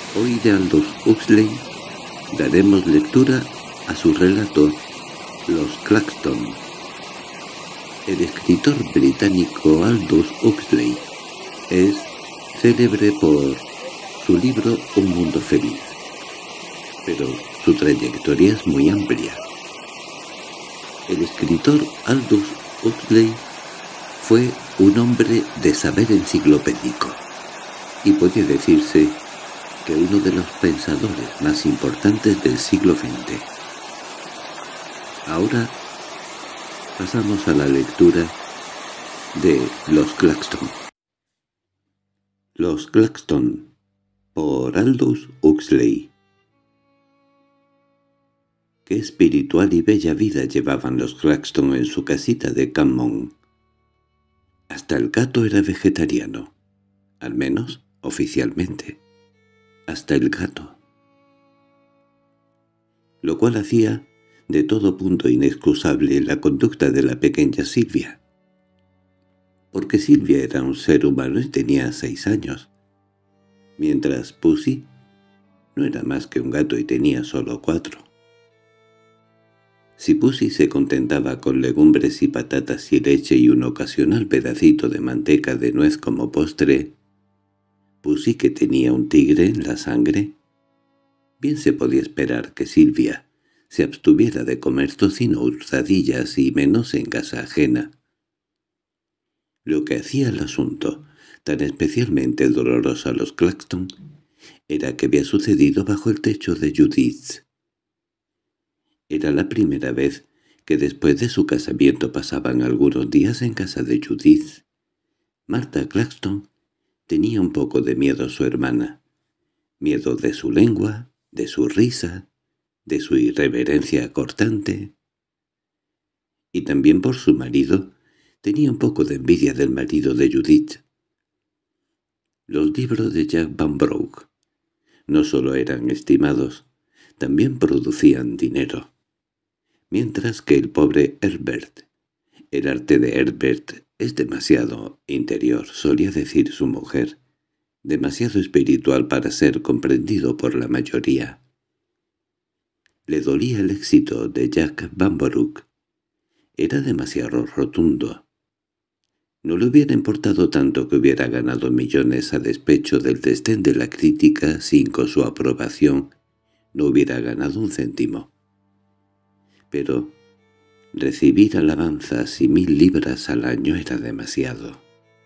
Hoy de Aldous Huxley daremos lectura a su relato Los Claxton. El escritor británico Aldous Huxley es célebre por su libro Un mundo feliz, pero su trayectoria es muy amplia. El escritor Aldous Huxley fue un hombre de saber enciclopédico, y puede decirse que uno de los pensadores más importantes del siglo XX. Ahora pasamos a la lectura de Los Claxton. Los Claxton, por Aldous Huxley. Qué espiritual y bella vida llevaban los Claxton en su casita de Campmont. Hasta el gato era vegetariano, al menos oficialmente. Hasta el gato. Lo cual hacía de todo punto inexcusable la conducta de la pequeña Silvia. Porque Silvia era un ser humano y tenía 6 años, mientras Pussy no era más que un gato y tenía solo 4. Si Pussy se contentaba con legumbres y patatas y leche y un ocasional pedacito de manteca de nuez como postre, Pussy, que tenía un tigre en la sangre, bien se podía esperar que Silvia se abstuviera de comer tocino, hurtadillas y menos en casa ajena. Lo que hacía el asunto tan especialmente doloroso a los Claxton era que había sucedido bajo el techo de Judith. Era la primera vez que después de su casamiento pasaban algunos días en casa de Judith. Martha Claxton tenía un poco de miedo a su hermana, miedo de su lengua, de su risa, de su irreverencia cortante. Y también por su marido tenía un poco de envidia del marido de Judith. Los libros de Jack Van Broek no solo eran estimados, también producían dinero. Mientras que el pobre Herbert, el arte de Herbert es demasiado interior, solía decir su mujer, demasiado espiritual para ser comprendido por la mayoría. Le dolía el éxito de Jack Van Broek. Era demasiado rotundo. No le hubiera importado tanto que hubiera ganado millones a despecho del desdén de la crítica si con su aprobación no hubiera ganado un céntimo. Pero recibir alabanzas y 1000 libras al año era demasiado.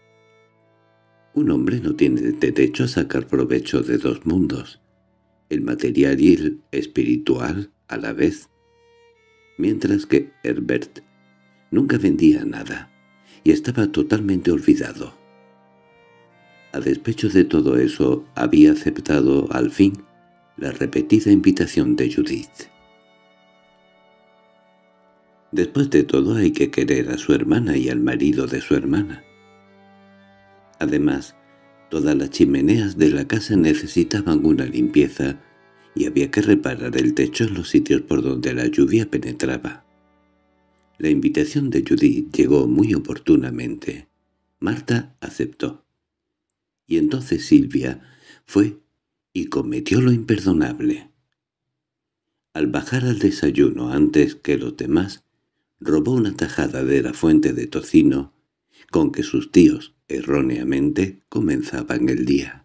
Un hombre no tiene derecho a sacar provecho de 2 mundos, el material y el espiritual a la vez, mientras que Herbert nunca vendía nada y estaba totalmente olvidado. A despecho de todo eso, había aceptado al fin la repetida invitación de Judith. Después de todo hay que querer a su hermana y al marido de su hermana. Además, todas las chimeneas de la casa necesitaban una limpieza y había que reparar el techo en los sitios por donde la lluvia penetraba. La invitación de Judith llegó muy oportunamente. Marta aceptó. Y entonces Silvia fue y cometió lo imperdonable. Al bajar al desayuno antes que los demás, robó una tajada de la fuente de tocino con que sus tíos, erróneamente, comenzaban el día.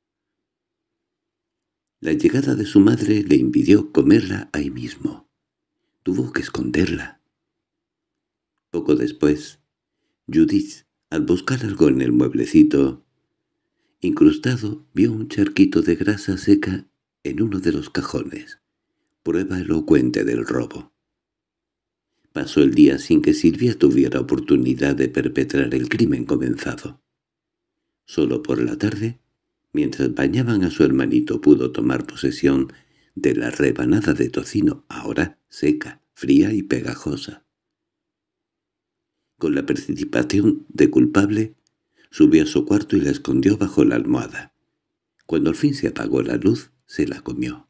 La llegada de su madre le impidió comerla ahí mismo. Tuvo que esconderla. Poco después, Judith, al buscar algo en el mueblecito incrustado, vio un charquito de grasa seca en uno de los cajones, prueba elocuente del robo. Pasó el día sin que Silvia tuviera oportunidad de perpetrar el crimen comenzado. Solo por la tarde, mientras bañaban a su hermanito, pudo tomar posesión de la rebanada de tocino, ahora seca, fría y pegajosa. Con la precipitación de culpable, subió a su cuarto y la escondió bajo la almohada. Cuando al fin se apagó la luz, se la comió.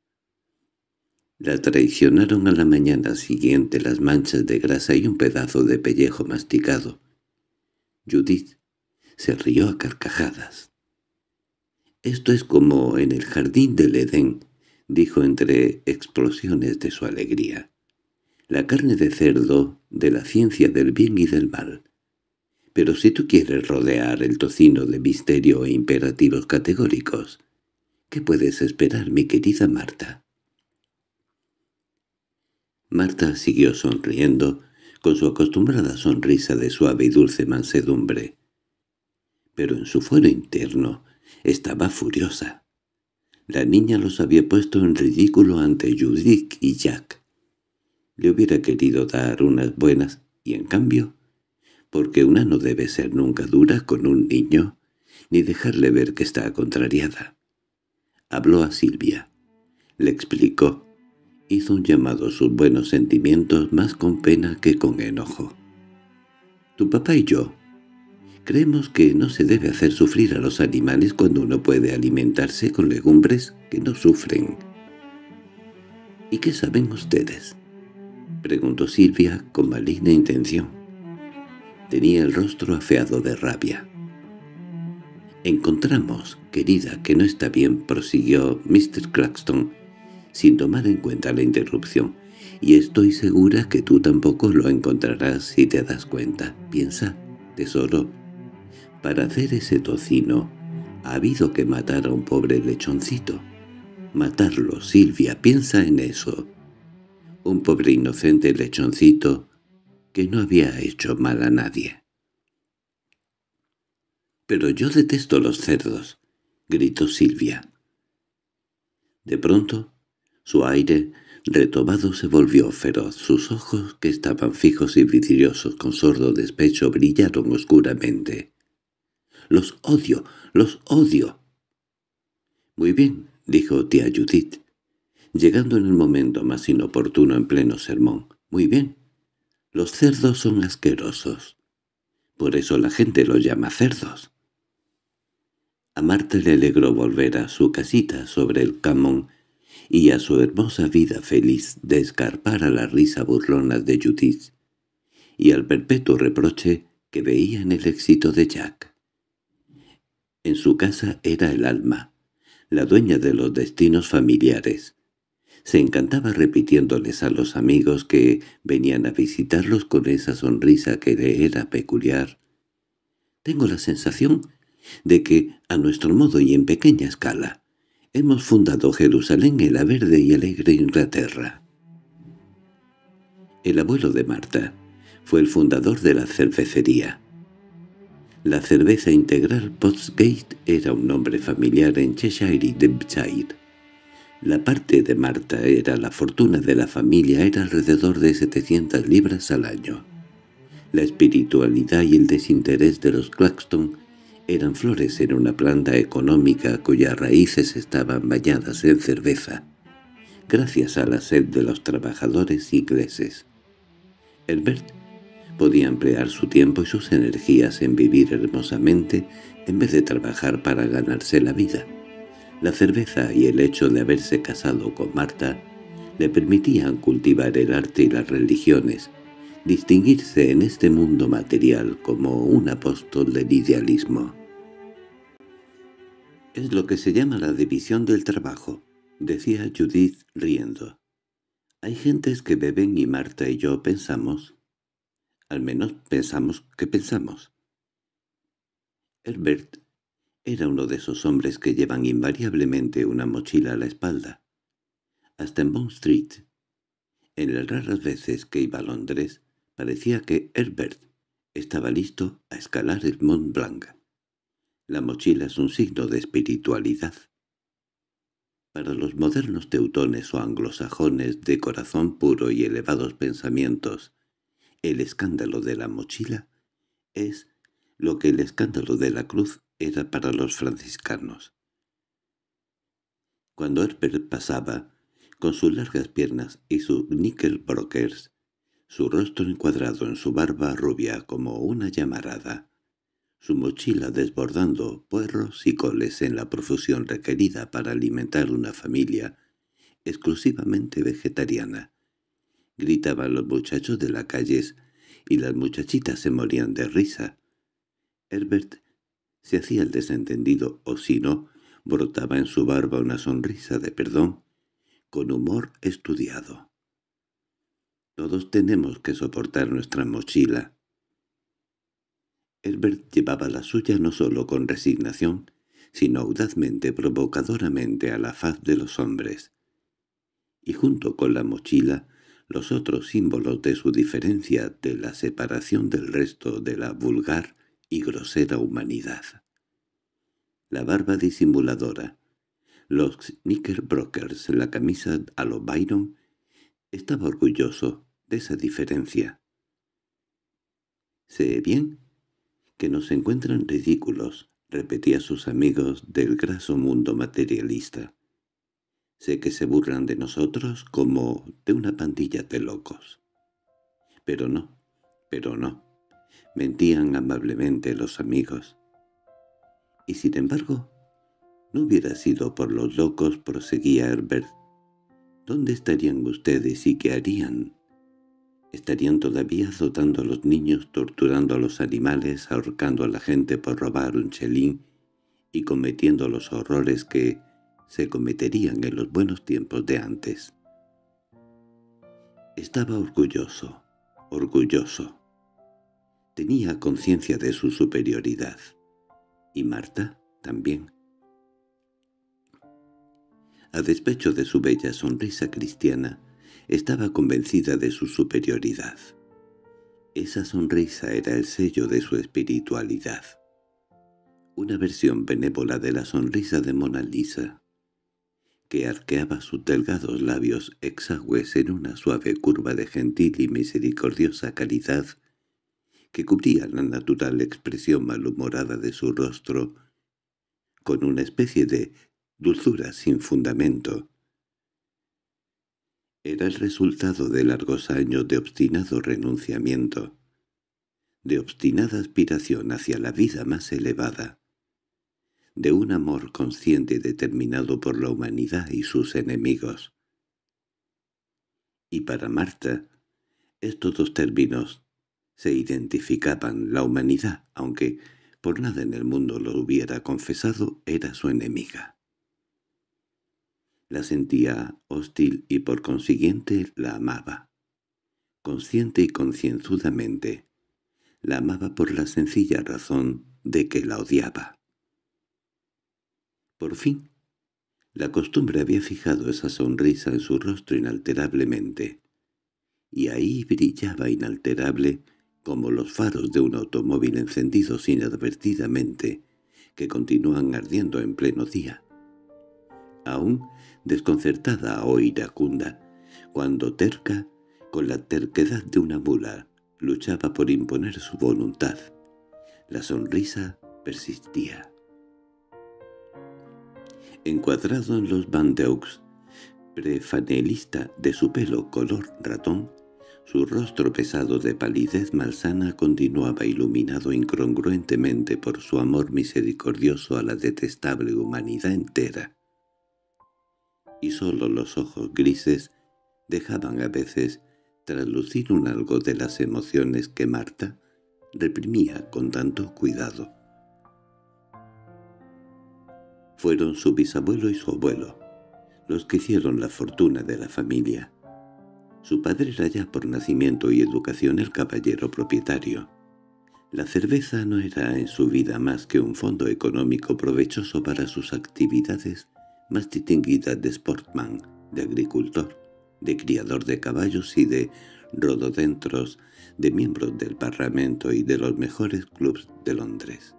La traicionaron a la mañana siguiente las manchas de grasa y un pedazo de pellejo masticado. Judith se rió a carcajadas. «Esto es como en el jardín del Edén», dijo entre explosiones de su alegría. «La carne de cerdo de la ciencia del bien y del mal. Pero si tú quieres rodear el tocino de misterio e imperativos categóricos, ¿qué puedes esperar, mi querida Marta?» Marta siguió sonriendo, con su acostumbrada sonrisa de suave y dulce mansedumbre. Pero en su fuero interno estaba furiosa. La niña los había puesto en ridículo ante Judith y Jack. Le hubiera querido dar unas buenas, y en cambio, porque una no debe ser nunca dura con un niño, ni dejarle ver que está contrariada. Habló a Silvia. Le explicó. Hizo un llamado a sus buenos sentimientos más con pena que con enojo. «Tu papá y yo creemos que no se debe hacer sufrir a los animales cuando uno puede alimentarse con legumbres que no sufren». «¿Y qué saben ustedes?», preguntó Silvia con maligna intención. Tenía el rostro afeado de rabia. «Encontramos, querida, que no está bien», prosiguió Mr. Claxton, sin tomar en cuenta la interrupción, «y estoy segura que tú tampoco lo encontrarás si te das cuenta. Piensa, tesoro, para hacer ese tocino ha habido que matar a un pobre lechoncito. Matarlo, Silvia, piensa en eso. Un pobre inocente lechoncito que no había hecho mal a nadie». «Pero yo detesto los cerdos», gritó Silvia. De pronto, su aire retomado se volvió feroz. Sus ojos, que estaban fijos y vidriosos con sordo despecho, brillaron oscuramente. «¡Los odio! ¡Los odio!». «Muy bien», dijo tía Judith, llegando en el momento más inoportuno en pleno sermón. «Muy bien. Los cerdos son asquerosos. Por eso la gente los llama cerdos». A Marta le alegró volver a su casita sobre el camón y a su hermosa vida feliz de escarpar a la risa burlona de Judith y al perpetuo reproche que veía en el éxito de Jack. En su casa era el alma, la dueña de los destinos familiares. Se encantaba repitiéndoles a los amigos que venían a visitarlos con esa sonrisa que le era peculiar: «Tengo la sensación de que, a nuestro modo y en pequeña escala, hemos fundado Jerusalén en la verde y alegre Inglaterra». El abuelo de Marta fue el fundador de la cervecería. La cerveza integral Postgate era un nombre familiar en Cheshire y Devonshire. La parte de Marta era la fortuna de la familia, era alrededor de 700 libras al año. La espiritualidad y el desinterés de los Claxton eran flores en una planta económica cuyas raíces estaban bañadas en cerveza, gracias a la sed de los trabajadores ingleses. Herbert podía emplear su tiempo y sus energías en vivir hermosamente en vez de trabajar para ganarse la vida. La cerveza y el hecho de haberse casado con Marta le permitían cultivar el arte y las religiones, distinguirse en este mundo material como un apóstol del idealismo. «Es lo que se llama la división del trabajo», decía Judith riendo. «Hay gentes que beben y Marta y yo pensamos. Al menos pensamos que pensamos». Herbert era uno de esos hombres que llevan invariablemente una mochila a la espalda. Hasta en Bond Street, en las raras veces que iba a Londres, parecía que Herbert estaba listo a escalar el Mont Blanc. La mochila es un signo de espiritualidad. Para los modernos teutones o anglosajones de corazón puro y elevados pensamientos, el escándalo de la mochila es lo que el escándalo de la cruz era para los franciscanos. Cuando Herbert pasaba, con sus largas piernas y sus knickerbockers, su rostro encuadrado en su barba rubia como una llamarada, su mochila desbordando puerros y coles en la profusión requerida para alimentar una familia exclusivamente vegetariana, gritaban los muchachos de las calles y las muchachitas se morían de risa. Herbert se hacía el desentendido o, si no, brotaba en su barba una sonrisa de perdón, con humor estudiado. Todos tenemos que soportar nuestra mochila. Herbert llevaba la suya no solo con resignación, sino audazmente, provocadoramente a la faz de los hombres. Y junto con la mochila, los otros símbolos de su diferencia, de la separación del resto de la vulgar y grosera humanidad. La barba disimuladora, los knickerbockers, la camisa a lo Byron, estaba orgulloso de esa diferencia. «Sé bien que nos encuentran ridículos», repetía a sus amigos del graso mundo materialista. «Sé que se burlan de nosotros como de una pandilla de locos». Pero no, mentían amablemente los amigos. Y sin embargo, no hubiera sido por los locos, proseguía Herbert. ¿Dónde estarían ustedes y qué harían? ¿Estarían todavía azotando a los niños, torturando a los animales, ahorcando a la gente por robar un chelín y cometiendo los horrores que se cometerían en los buenos tiempos de antes? Estaba orgulloso. Tenía conciencia de su superioridad. Y Marta también. A despecho de su bella sonrisa cristiana, estaba convencida de su superioridad. Esa sonrisa era el sello de su espiritualidad. Una versión benévola de la sonrisa de Mona Lisa, que arqueaba sus delgados labios exagües en una suave curva de gentil y misericordiosa caridad que cubría la natural expresión malhumorada de su rostro con una especie de dulzura sin fundamento. Era el resultado de largos años de obstinado renunciamiento, de obstinada aspiración hacia la vida más elevada, de un amor consciente y determinado por la humanidad y sus enemigos. Y para Marta, estos dos términos se identificaban. La humanidad, aunque por nada en el mundo lo hubiera confesado, era su enemiga. La sentía hostil y por consiguiente la amaba. Consciente y concienzudamente, la amaba por la sencilla razón de que la odiaba. Por fin, la costumbre había fijado esa sonrisa en su rostro inalterablemente, y ahí brillaba inalterable como los faros de un automóvil encendidos inadvertidamente, que continúan ardiendo en pleno día. Aún desconcertada o iracunda, cuando terca, con la terquedad de una mula, luchaba por imponer su voluntad. La sonrisa persistía. Encuadrado en los bandeux prefanelista de su pelo color ratón, su rostro pesado de palidez malsana continuaba iluminado incongruentemente por su amor misericordioso a la detestable humanidad entera. Y sólo los ojos grises dejaban a veces traslucir un algo de las emociones que Marta reprimía con tanto cuidado. Fueron su bisabuelo y su abuelo los que hicieron la fortuna de la familia. Su padre era ya por nacimiento y educación el caballero propietario. La cerveza no era en su vida más que un fondo económico provechoso para sus actividades más distinguidas de sportman, de agricultor, de criador de caballos y de rododendros, de miembros del Parlamento y de los mejores clubs de Londres.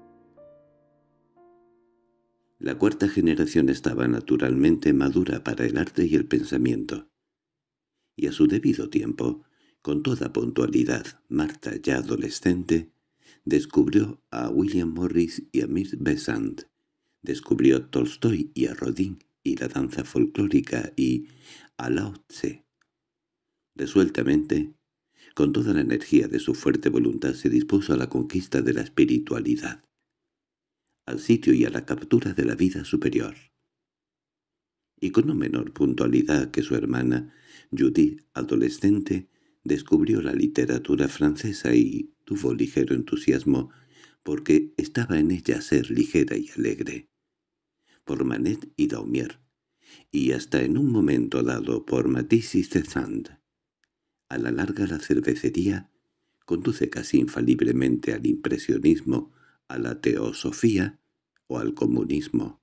La cuarta generación estaba naturalmente madura para el arte y el pensamiento. Y a su debido tiempo, con toda puntualidad, Marta, ya adolescente, descubrió a William Morris y a Miss Besant, descubrió a Tolstoy y a Rodin y la danza folclórica y a Lao Tse. Resueltamente, con toda la energía de su fuerte voluntad, se dispuso a la conquista de la espiritualidad, al sitio y a la captura de la vida superior. Y con no menor puntualidad que su hermana, Judith, adolescente, descubrió la literatura francesa y tuvo ligero entusiasmo porque estaba en ella ser ligera y alegre, por Manet y Daumier, y hasta en un momento dado por Matisse y Cézanne. A la larga la cervecería conduce casi infaliblemente al impresionismo, a la teosofía o al comunismo.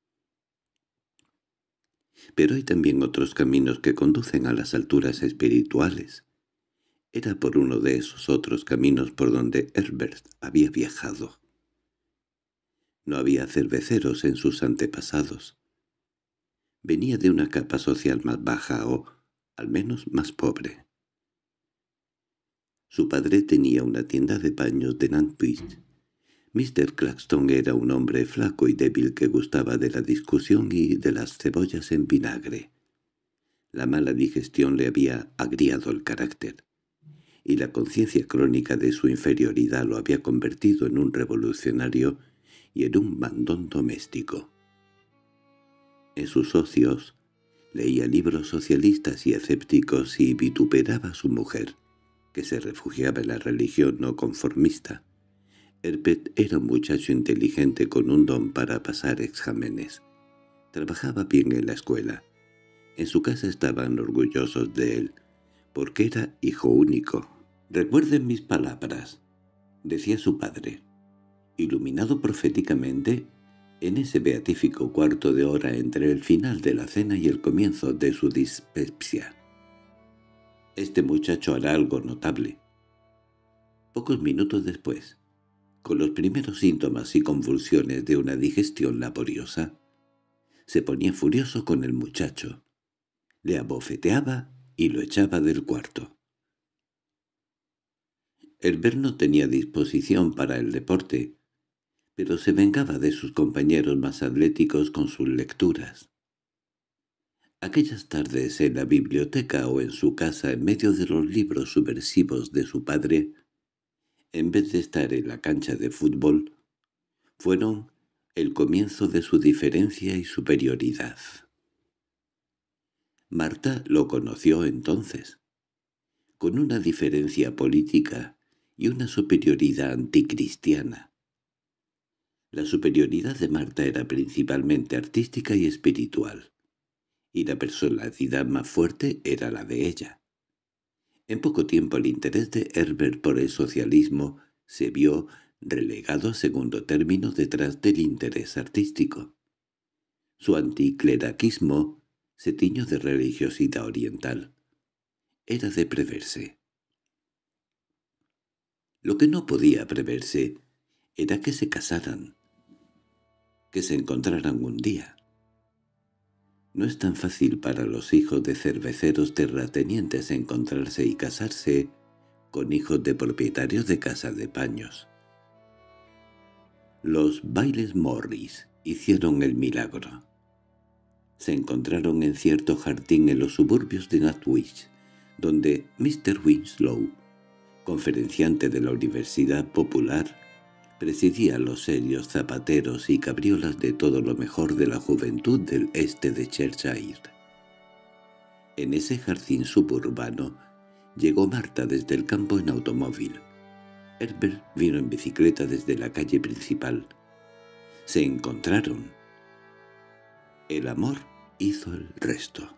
Pero hay también otros caminos que conducen a las alturas espirituales. Era por uno de esos otros caminos por donde Herbert había viajado. No había cerveceros en sus antepasados. Venía de una capa social más baja o, al menos, más pobre. Su padre tenía una tienda de paños de Nantwich. Mr. Claxton era un hombre flaco y débil que gustaba de la discusión y de las cebollas en vinagre. La mala digestión le había agriado el carácter, y la conciencia crónica de su inferioridad lo había convertido en un revolucionario y en un mandón doméstico. En sus ocios leía libros socialistas y escépticos y vituperaba a su mujer, que se refugiaba en la religión no conformista. Herbert era un muchacho inteligente con un don para pasar exámenes. Trabajaba bien en la escuela. En su casa estaban orgullosos de él, porque era hijo único. «Recuerden mis palabras», decía su padre, iluminado proféticamente en ese beatífico cuarto de hora entre el final de la cena y el comienzo de su dispepsia. «Este muchacho hará algo notable». Pocos minutos después, con los primeros síntomas y convulsiones de una digestión laboriosa, se ponía furioso con el muchacho, le abofeteaba y lo echaba del cuarto. Herbert no tenía disposición para el deporte, pero se vengaba de sus compañeros más atléticos con sus lecturas. Aquellas tardes en la biblioteca o en su casa en medio de los libros subversivos de su padre, en vez de estar en la cancha de fútbol, fueron el comienzo de su diferencia y superioridad. Marta lo conoció entonces, con una diferencia política y una superioridad anticristiana. La superioridad de Marta era principalmente artística y espiritual, y la personalidad más fuerte era la de ella. En poco tiempo el interés de Herbert por el socialismo se vio relegado a segundo término detrás del interés artístico. Su anticleraquismo se tiñó de religiosidad oriental. Era de preverse. Lo que no podía preverse era que se casaran, que se encontraran un día. No es tan fácil para los hijos de cerveceros terratenientes encontrarse y casarse con hijos de propietarios de casas de paños. Los Bailes Morris hicieron el milagro. Se encontraron en cierto jardín en los suburbios de Nantwich, donde Mr. Winslow, conferenciante de la Universidad Popular, presidía los serios zapateros y cabriolas de todo lo mejor de la juventud del este de Cheshire. En ese jardín suburbano llegó Marta desde el campo en automóvil. Herbert vino en bicicleta desde la calle principal. Se encontraron. El amor hizo el resto.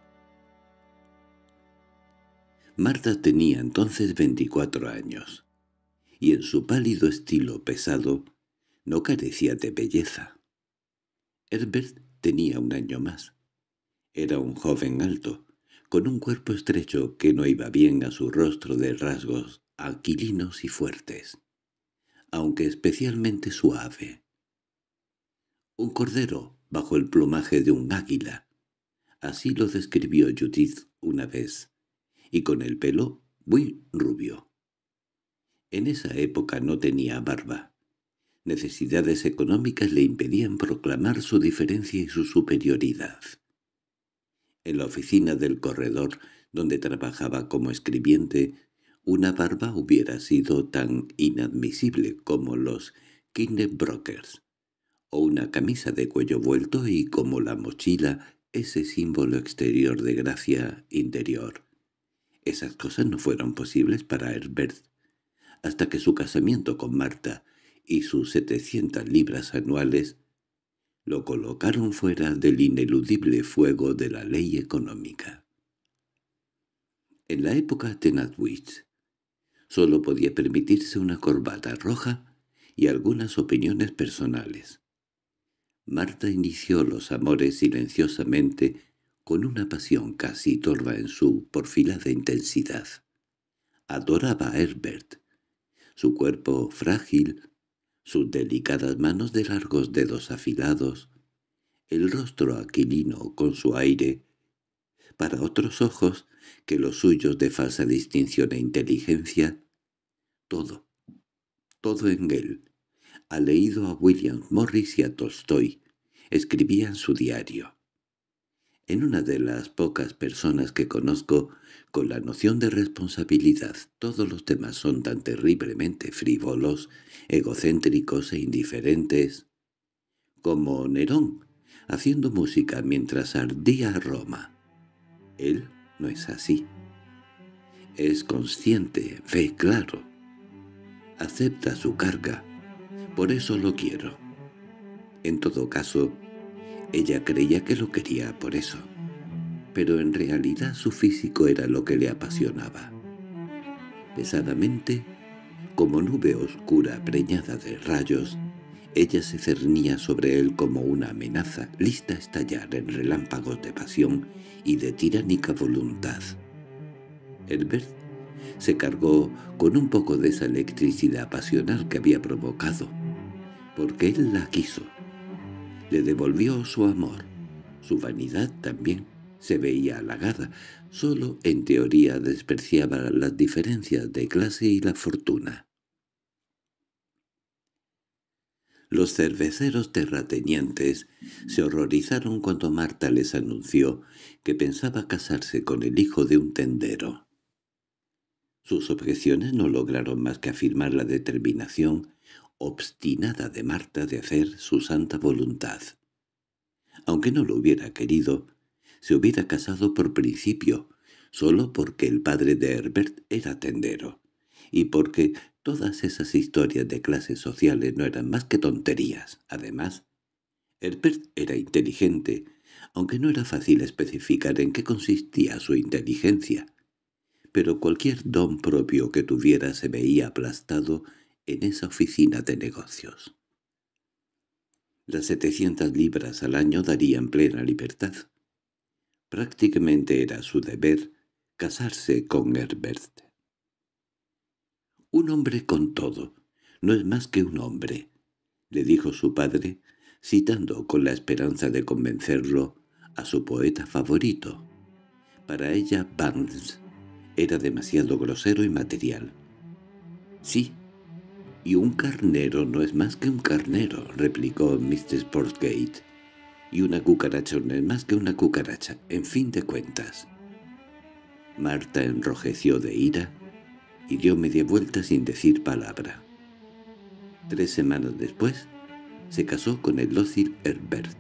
Marta tenía entonces 24 años, y en su pálido estilo pesado no carecía de belleza. Herbert tenía un año más. Era un joven alto, con un cuerpo estrecho que no iba bien a su rostro de rasgos aquilinos y fuertes, aunque especialmente suave. Un cordero bajo el plumaje de un águila, así lo describió Judith una vez, y con el pelo muy rubio. En esa época no tenía barba. Necesidades económicas le impedían proclamar su diferencia y su superioridad. En la oficina del corredor, donde trabajaba como escribiente, una barba hubiera sido tan inadmisible como los knickerbockers, o una camisa de cuello vuelto y como la mochila ese símbolo exterior de gracia interior. Esas cosas no fueron posibles para Herbert, hasta que su casamiento con Marta y sus 700 libras anuales Lo colocaron fuera del ineludible fuego de la ley económica. En la época de Nantwich, solo podía permitirse una corbata roja y algunas opiniones personales. Marta inició los amores silenciosamente, con una pasión casi torva en su porfilada intensidad. Adoraba a Herbert, su cuerpo frágil, sus delicadas manos de largos dedos afilados, el rostro aquilino con su aire, para otros ojos que los suyos de falsa distinción e inteligencia, todo, todo en él. Ha leído a William Morris y a Tolstoy, escribía en su diario. En una de las pocas personas que conozco con la noción de responsabilidad, todos los demás son tan terriblemente frívolos, egocéntricos e indiferentes, como Nerón, haciendo música mientras ardía Roma. Él no es así. Es consciente, ve claro. Acepta su carga. Por eso lo quiero. En todo caso, ella creía que lo quería por eso. Pero en realidad su físico era lo que le apasionaba. Pesadamente, como nube oscura preñada de rayos, ella se cernía sobre él como una amenaza, lista a estallar en relámpagos de pasión y de tiránica voluntad. Herbert se cargó con un poco de esa electricidad pasional que había provocado, porque él la quiso. Le devolvió su amor. Su vanidad también se veía halagada. Solo en teoría despreciaba las diferencias de clase y la fortuna. Los cerveceros terratenientes se horrorizaron cuando Marta les anunció que pensaba casarse con el hijo de un tendero. Sus objeciones no lograron más que afirmar la determinación obstinada de Marta de hacer su santa voluntad. Aunque no lo hubiera querido, se hubiera casado por principio, solo porque el padre de Herbert era tendero, y porque todas esas historias de clases sociales no eran más que tonterías. Además, Herbert era inteligente, aunque no era fácil especificar en qué consistía su inteligencia, pero cualquier don propio que tuviera se veía aplastado en esa oficina de negocios. Las 700 libras al año darían plena libertad. Prácticamente era su deber casarse con Herbert. «Un hombre con todo, no es más que un hombre», le dijo su padre, citando con la esperanza de convencerlo a su poeta favorito. Para ella Burns era demasiado grosero y material. «Sí, y un carnero no es más que un carnero», replicó Mr. Sportgate. «Y una cucaracha no es más que una cucaracha, en fin de cuentas». Marta enrojeció de ira y dio media vuelta sin decir palabra. 3 semanas después se casó con el dócil Herbert.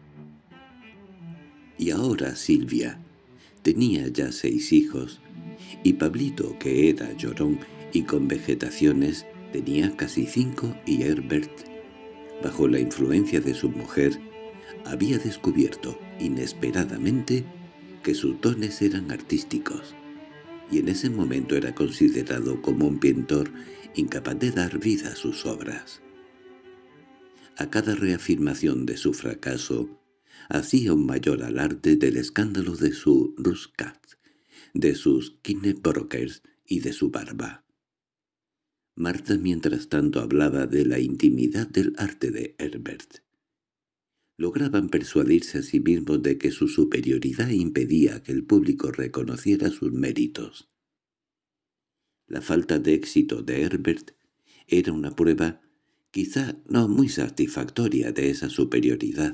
Y ahora Silvia tenía ya 6 hijos, y Pablito, que era llorón y con vegetaciones, tenía casi 5, y Herbert, bajo la influencia de su mujer, había descubierto, inesperadamente, que sus dones eran artísticos, y en ese momento era considerado como un pintor incapaz de dar vida a sus obras. A cada reafirmación de su fracaso, hacía un mayor alarde del escándalo de su Ruscat, de sus Knickerbockers y de su barba. Marta mientras tanto hablaba de la intimidad del arte de Herbert. Lograban persuadirse a sí mismos de que su superioridad impedía que el público reconociera sus méritos. La falta de éxito de Herbert era una prueba, quizá no muy satisfactoria, de esa superioridad.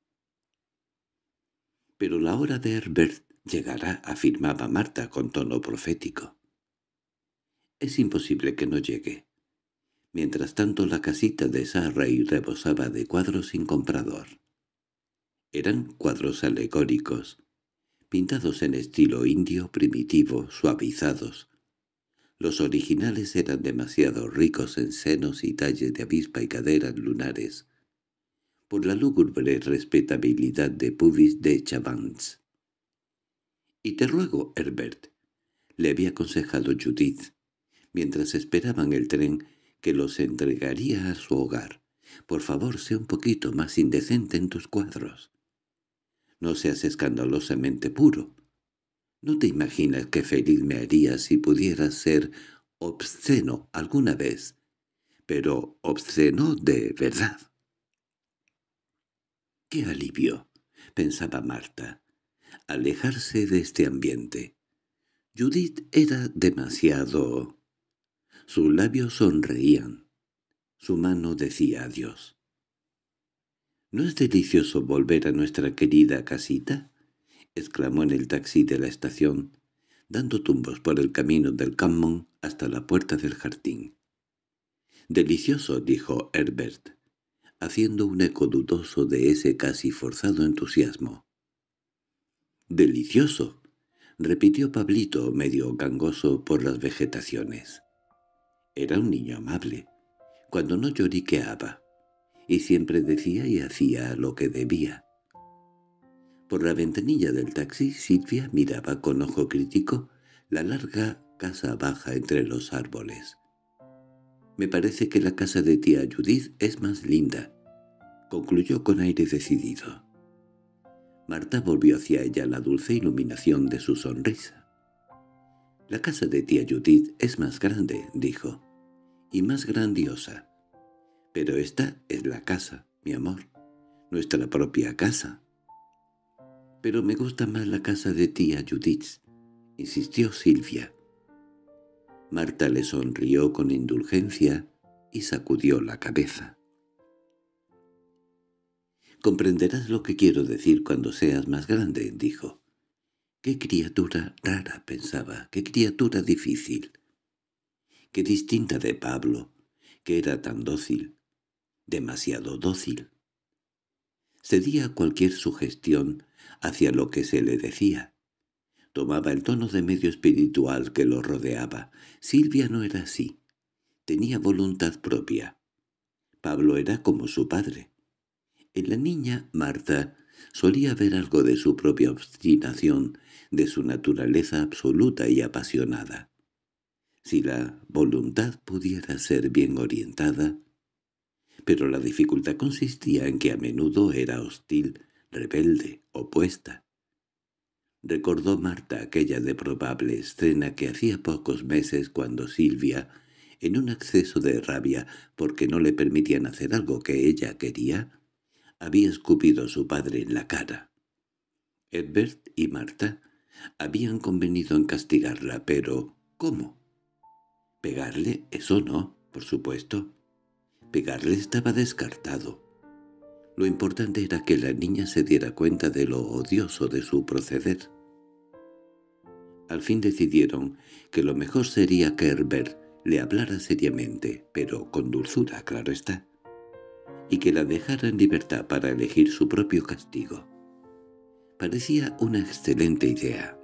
«Pero la hora de Herbert llegará», afirmaba Marta con tono profético. «Es imposible que no llegue». Mientras tanto la casita de Surrey rebosaba de cuadros sin comprador. Eran cuadros alegóricos, pintados en estilo indio primitivo, suavizados. Los originales eran demasiado ricos en senos y talles de avispa y caderas lunares. por la lúgubre respetabilidad de Puvis de Chavannes. «Y te ruego, Herbert», le había aconsejado Judith, mientras esperaban el tren que los entregaría a su hogar, «por favor, sé un poquito más indecente en tus cuadros. No seas escandalosamente puro. ¿No te imaginas qué feliz me haría si pudieras ser obsceno alguna vez? Pero obsceno de verdad». «¡Qué alivio!», pensaba Marta, alejarse de este ambiente. Judith era demasiado... Sus labios sonreían. Su mano decía adiós. «¿No es delicioso volver a nuestra querida casita?», exclamó en el taxi de la estación, dando tumbos por el camino del Campmont hasta la puerta del jardín. «Delicioso», dijo Herbert, haciendo un eco dudoso de ese casi forzado entusiasmo. «Delicioso», repitió Pablito, medio gangoso por las vegetaciones. Era un niño amable. Cuando no lloriqueaba, y siempre decía y hacía lo que debía. Por la ventanilla del taxi, Silvia miraba con ojo crítico la larga casa baja entre los árboles. «Me parece que la casa de tía Judith es más linda», concluyó con aire decidido. Marta volvió hacia ella la dulce iluminación de su sonrisa. «La casa de tía Judith es más grande», dijo, «y más grandiosa. Pero esta es la casa, mi amor, nuestra propia casa». «Pero me gusta más la casa de tía Judith», insistió Silvia. Marta le sonrió con indulgencia y sacudió la cabeza. «Comprenderás lo que quiero decir cuando seas más grande», dijo. «Qué criatura rara», pensaba, «qué criatura difícil. Qué distinta de Pablo, que era tan dócil, demasiado dócil». Cedía a cualquier sugestión hacia lo que se le decía. Tomaba el tono de medio espiritual que lo rodeaba. Silvia no era así. Tenía voluntad propia. Pablo era como su padre. En la niña, Marta, solía ver algo de su propia obstinación, de su naturaleza absoluta y apasionada. Si la voluntad pudiera ser bien orientada... Pero la dificultad consistía en que a menudo era hostil, rebelde, opuesta. Recordó Marta aquella probable escena que hacía pocos meses cuando Silvia, en un acceso de rabia porque no le permitían hacer algo que ella quería, había escupido a su padre en la cara. Herbert y Marta habían convenido en castigarla, pero ¿cómo? Pegarle, eso no, por supuesto. Pegarle estaba descartado. Lo importante era que la niña se diera cuenta de lo odioso de su proceder. Al fin decidieron que lo mejor sería que Herbert le hablara seriamente, pero con dulzura, claro está, y que la dejara en libertad para elegir su propio castigo. Parecía una excelente idea.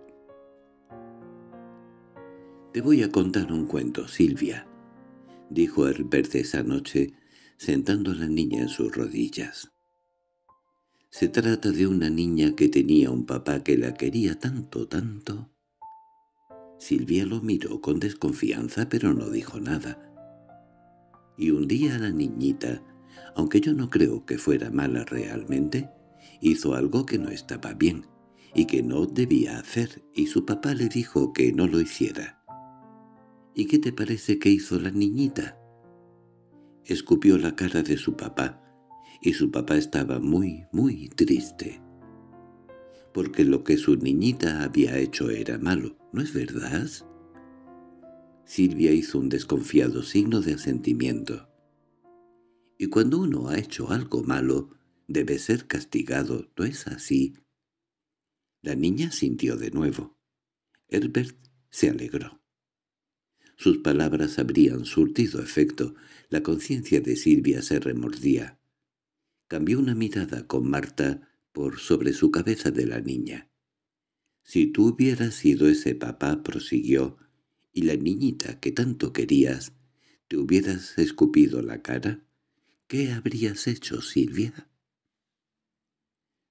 «Te voy a contar un cuento, Silvia», dijo Herbert esa noche, sentando a la niña en sus rodillas. «Se trata de una niña que tenía un papá que la quería tanto, tanto». Silvia lo miró con desconfianza, pero no dijo nada. Y un día la niñita, aunque yo no creo que fuera mala realmente, hizo algo que no estaba bien, y que no debía hacer, y su papá le dijo que no lo hiciera. ¿Y qué te parece que hizo la niñita? Escupió la cara de su papá, y su papá estaba muy, muy triste. Porque lo que su niñita había hecho era malo, ¿no es verdad? Silvia hizo un desconfiado signo de asentimiento. Y cuando uno ha hecho algo malo, debe ser castigado, ¿no es así? La niña sintió de nuevo. Herbert se alegró. Sus palabras habrían surtido efecto. La conciencia de Silvia se remordía. Cambió una mirada con Marta por sobre su cabeza de la niña. «Si tú hubieras sido ese papá», prosiguió, «y la niñita que tanto querías, te hubieras escupido la cara, ¿qué habrías hecho, Silvia?»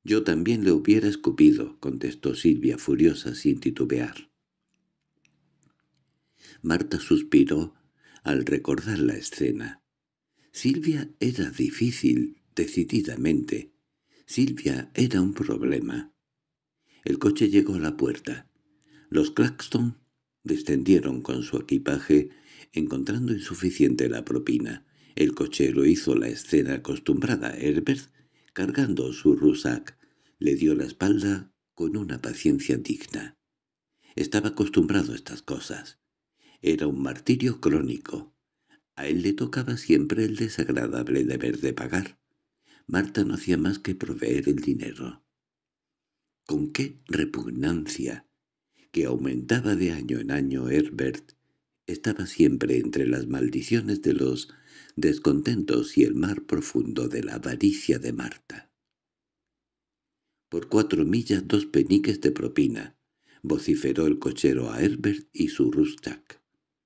«Yo también le hubiera escupido», contestó Silvia furiosa sin titubear. Marta suspiró al recordar la escena. Silvia era difícil, decididamente. Silvia era un problema. El coche llegó a la puerta. Los Claxton descendieron con su equipaje, encontrando insuficiente la propina. El cochero hizo la escena acostumbrada. Herbert, cargando su rucksack, le dio la espalda con una paciencia digna. Estaba acostumbrado a estas cosas. Era un martirio crónico. A él le tocaba siempre el desagradable deber de pagar. Marta no hacía más que proveer el dinero. Con qué repugnancia, que aumentaba de año en año. Herbert estaba siempre entre las maldiciones de los descontentos y el mar profundo de la avaricia de Marta. «Por 4 millas 2 peniques de propina», vociferó el cochero a Herbert y su rucksack.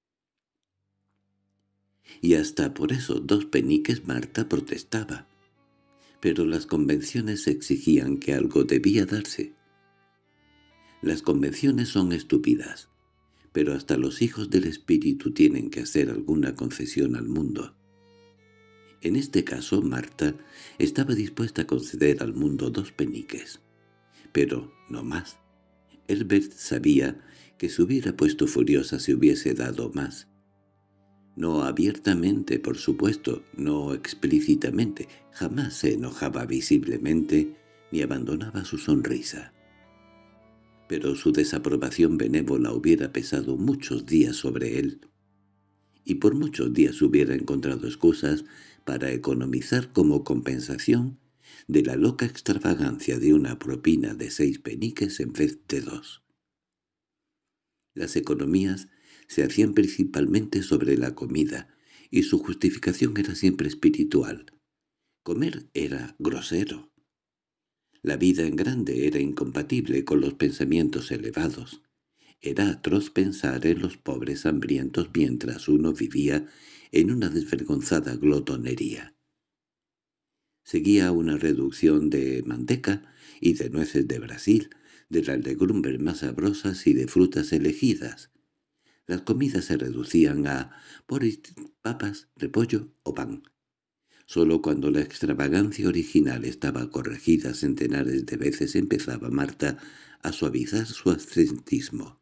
Y hasta por esos 2 peniques Marta protestaba. Pero las convenciones exigían que algo debía darse. Las convenciones son estúpidas, pero hasta los hijos del espíritu tienen que hacer alguna concesión al mundo. En este caso, Marta estaba dispuesta a conceder al mundo 2 peniques, pero no más. Herbert sabía que se hubiera puesto furiosa si hubiese dado más. No abiertamente, por supuesto, no explícitamente, jamás se enojaba visiblemente ni abandonaba su sonrisa. Pero su desaprobación benévola hubiera pesado muchos días sobre él, y por muchos días hubiera encontrado excusas para economizar como compensación de la loca extravagancia de una propina de 6 peniques en vez de 2. Las economías se hacían principalmente sobre la comida, y su justificación era siempre espiritual. Comer era grosero. La vida en grande era incompatible con los pensamientos elevados. Era atroz pensar en los pobres hambrientos mientras uno vivía en una desvergonzada glotonería. Seguía una reducción de manteca y de nueces de Brasil, de las legumbres más sabrosas y de frutas elegidas. Las comidas se reducían a porridge, papas, repollo o pan. Solo cuando la extravagancia original estaba corregida centenares de veces empezaba Marta a suavizar su ascetismo.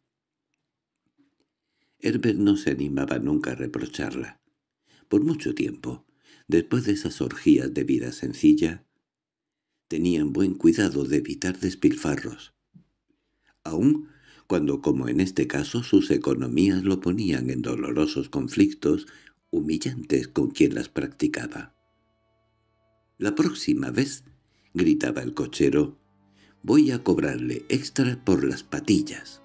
Herbert no se animaba nunca a reprocharla. Por mucho tiempo, después de esas orgías de vida sencilla, tenían buen cuidado de evitar despilfarros. Aun cuando, como en este caso, sus economías lo ponían en dolorosos conflictos humillantes con quien las practicaba. «La próxima vez», gritaba el cochero, «voy a cobrarle extra por las patillas».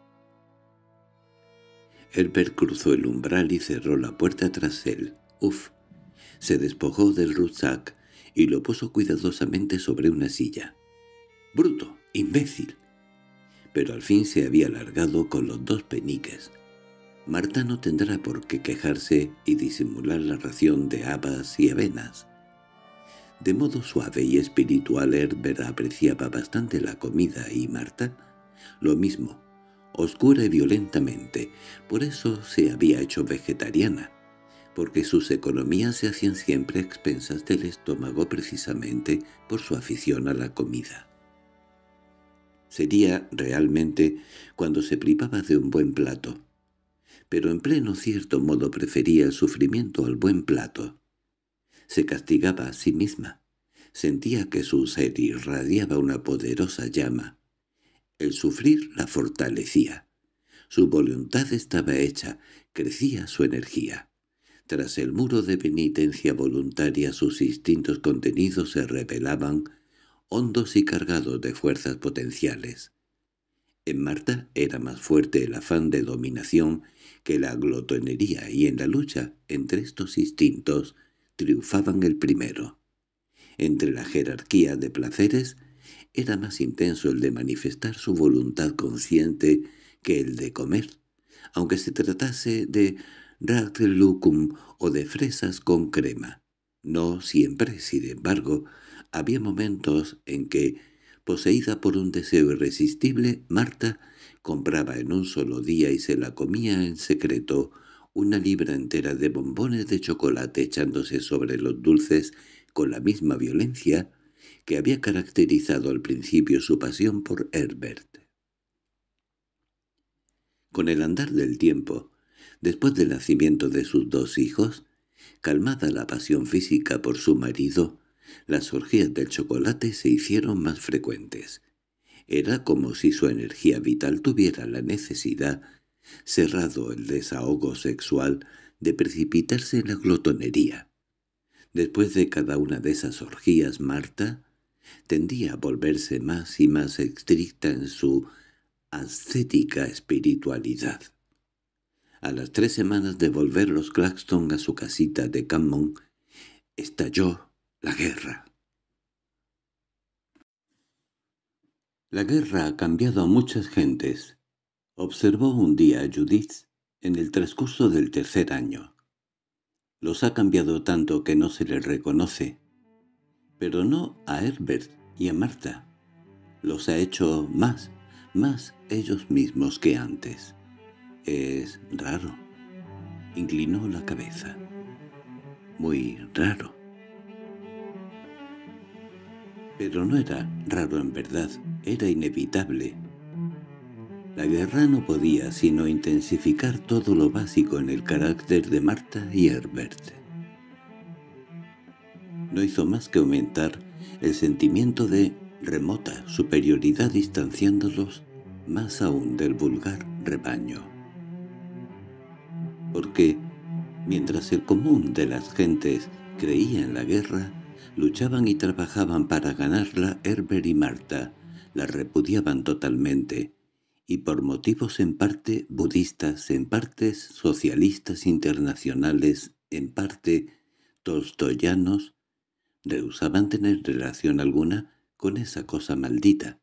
Herbert cruzó el umbral y cerró la puerta tras él. «Uf». Se despojó del rucksack y lo puso cuidadosamente sobre una silla. «¡Bruto! ¡Imbécil!». Pero al fin se había largado con los 2 peniques. Marta no tendrá por qué quejarse y disimular la ración de habas y avenas. De modo suave y espiritual Herbert apreciaba bastante la comida y Marta, lo mismo, oscura y violentamente. Por eso se había hecho vegetariana, porque sus economías se hacían siempre a expensas del estómago precisamente por su afición a la comida. Sería realmente cuando se privaba de un buen plato, pero en pleno cierto modo prefería el sufrimiento al buen plato. Se castigaba a sí misma. Sentía que su ser irradiaba una poderosa llama. El sufrir la fortalecía. Su voluntad estaba hecha, crecía su energía. Tras el muro de penitencia voluntaria sus instintos contenidos se revelaban, hondos y cargados de fuerzas potenciales. En Marta era más fuerte el afán de dominación que la glotonería, y en la lucha entre estos instintos triunfaban el primero. Entre la jerarquía de placeres era más intenso el de manifestar su voluntad consciente que el de comer, aunque se tratase de ragglucum o de fresas con crema. No siempre, sin embargo, había momentos en que Poseída por un deseo irresistible, Marta compraba en un solo día y se la comía en secreto 1 libra entera de bombones de chocolate, echándose sobre los dulces con la misma violencia que había caracterizado al principio su pasión por Herbert. Con el andar del tiempo, después del nacimiento de sus 2 hijos, calmada la pasión física por su marido, las orgías del chocolate se hicieron más frecuentes. Era como si su energía vital tuviera la necesidad, cerrado el desahogo sexual, de precipitarse en la glotonería. Después de cada una de esas orgías, Marta tendía a volverse más y más estricta en su ascética espiritualidad. A las 3 semanas de volver los Claxton a su casita de Cammon, estalló la guerra. La guerra ha cambiado a muchas gentes, observó un día Judith en el transcurso del 3er año. Los ha cambiado tanto que no se les reconoce, pero no a Herbert y a Marta. Los ha hecho más ellos mismos que antes. Es raro. Inclinó la cabeza. Muy raro. Pero no era raro en verdad, era inevitable. La guerra no podía sino intensificar todo lo básico en el carácter de Marta y Herbert. No hizo más que aumentar el sentimiento de remota superioridad, distanciándolos más aún del vulgar rebaño. Porque, mientras el común de las gentes creía en la guerra, luchaban y trabajaban para ganarla, Herbert y Marta la repudiaban totalmente, y por motivos en parte budistas, en partes socialistas internacionales, en parte tolstoyanos, rehusaban tener relación alguna con esa cosa maldita.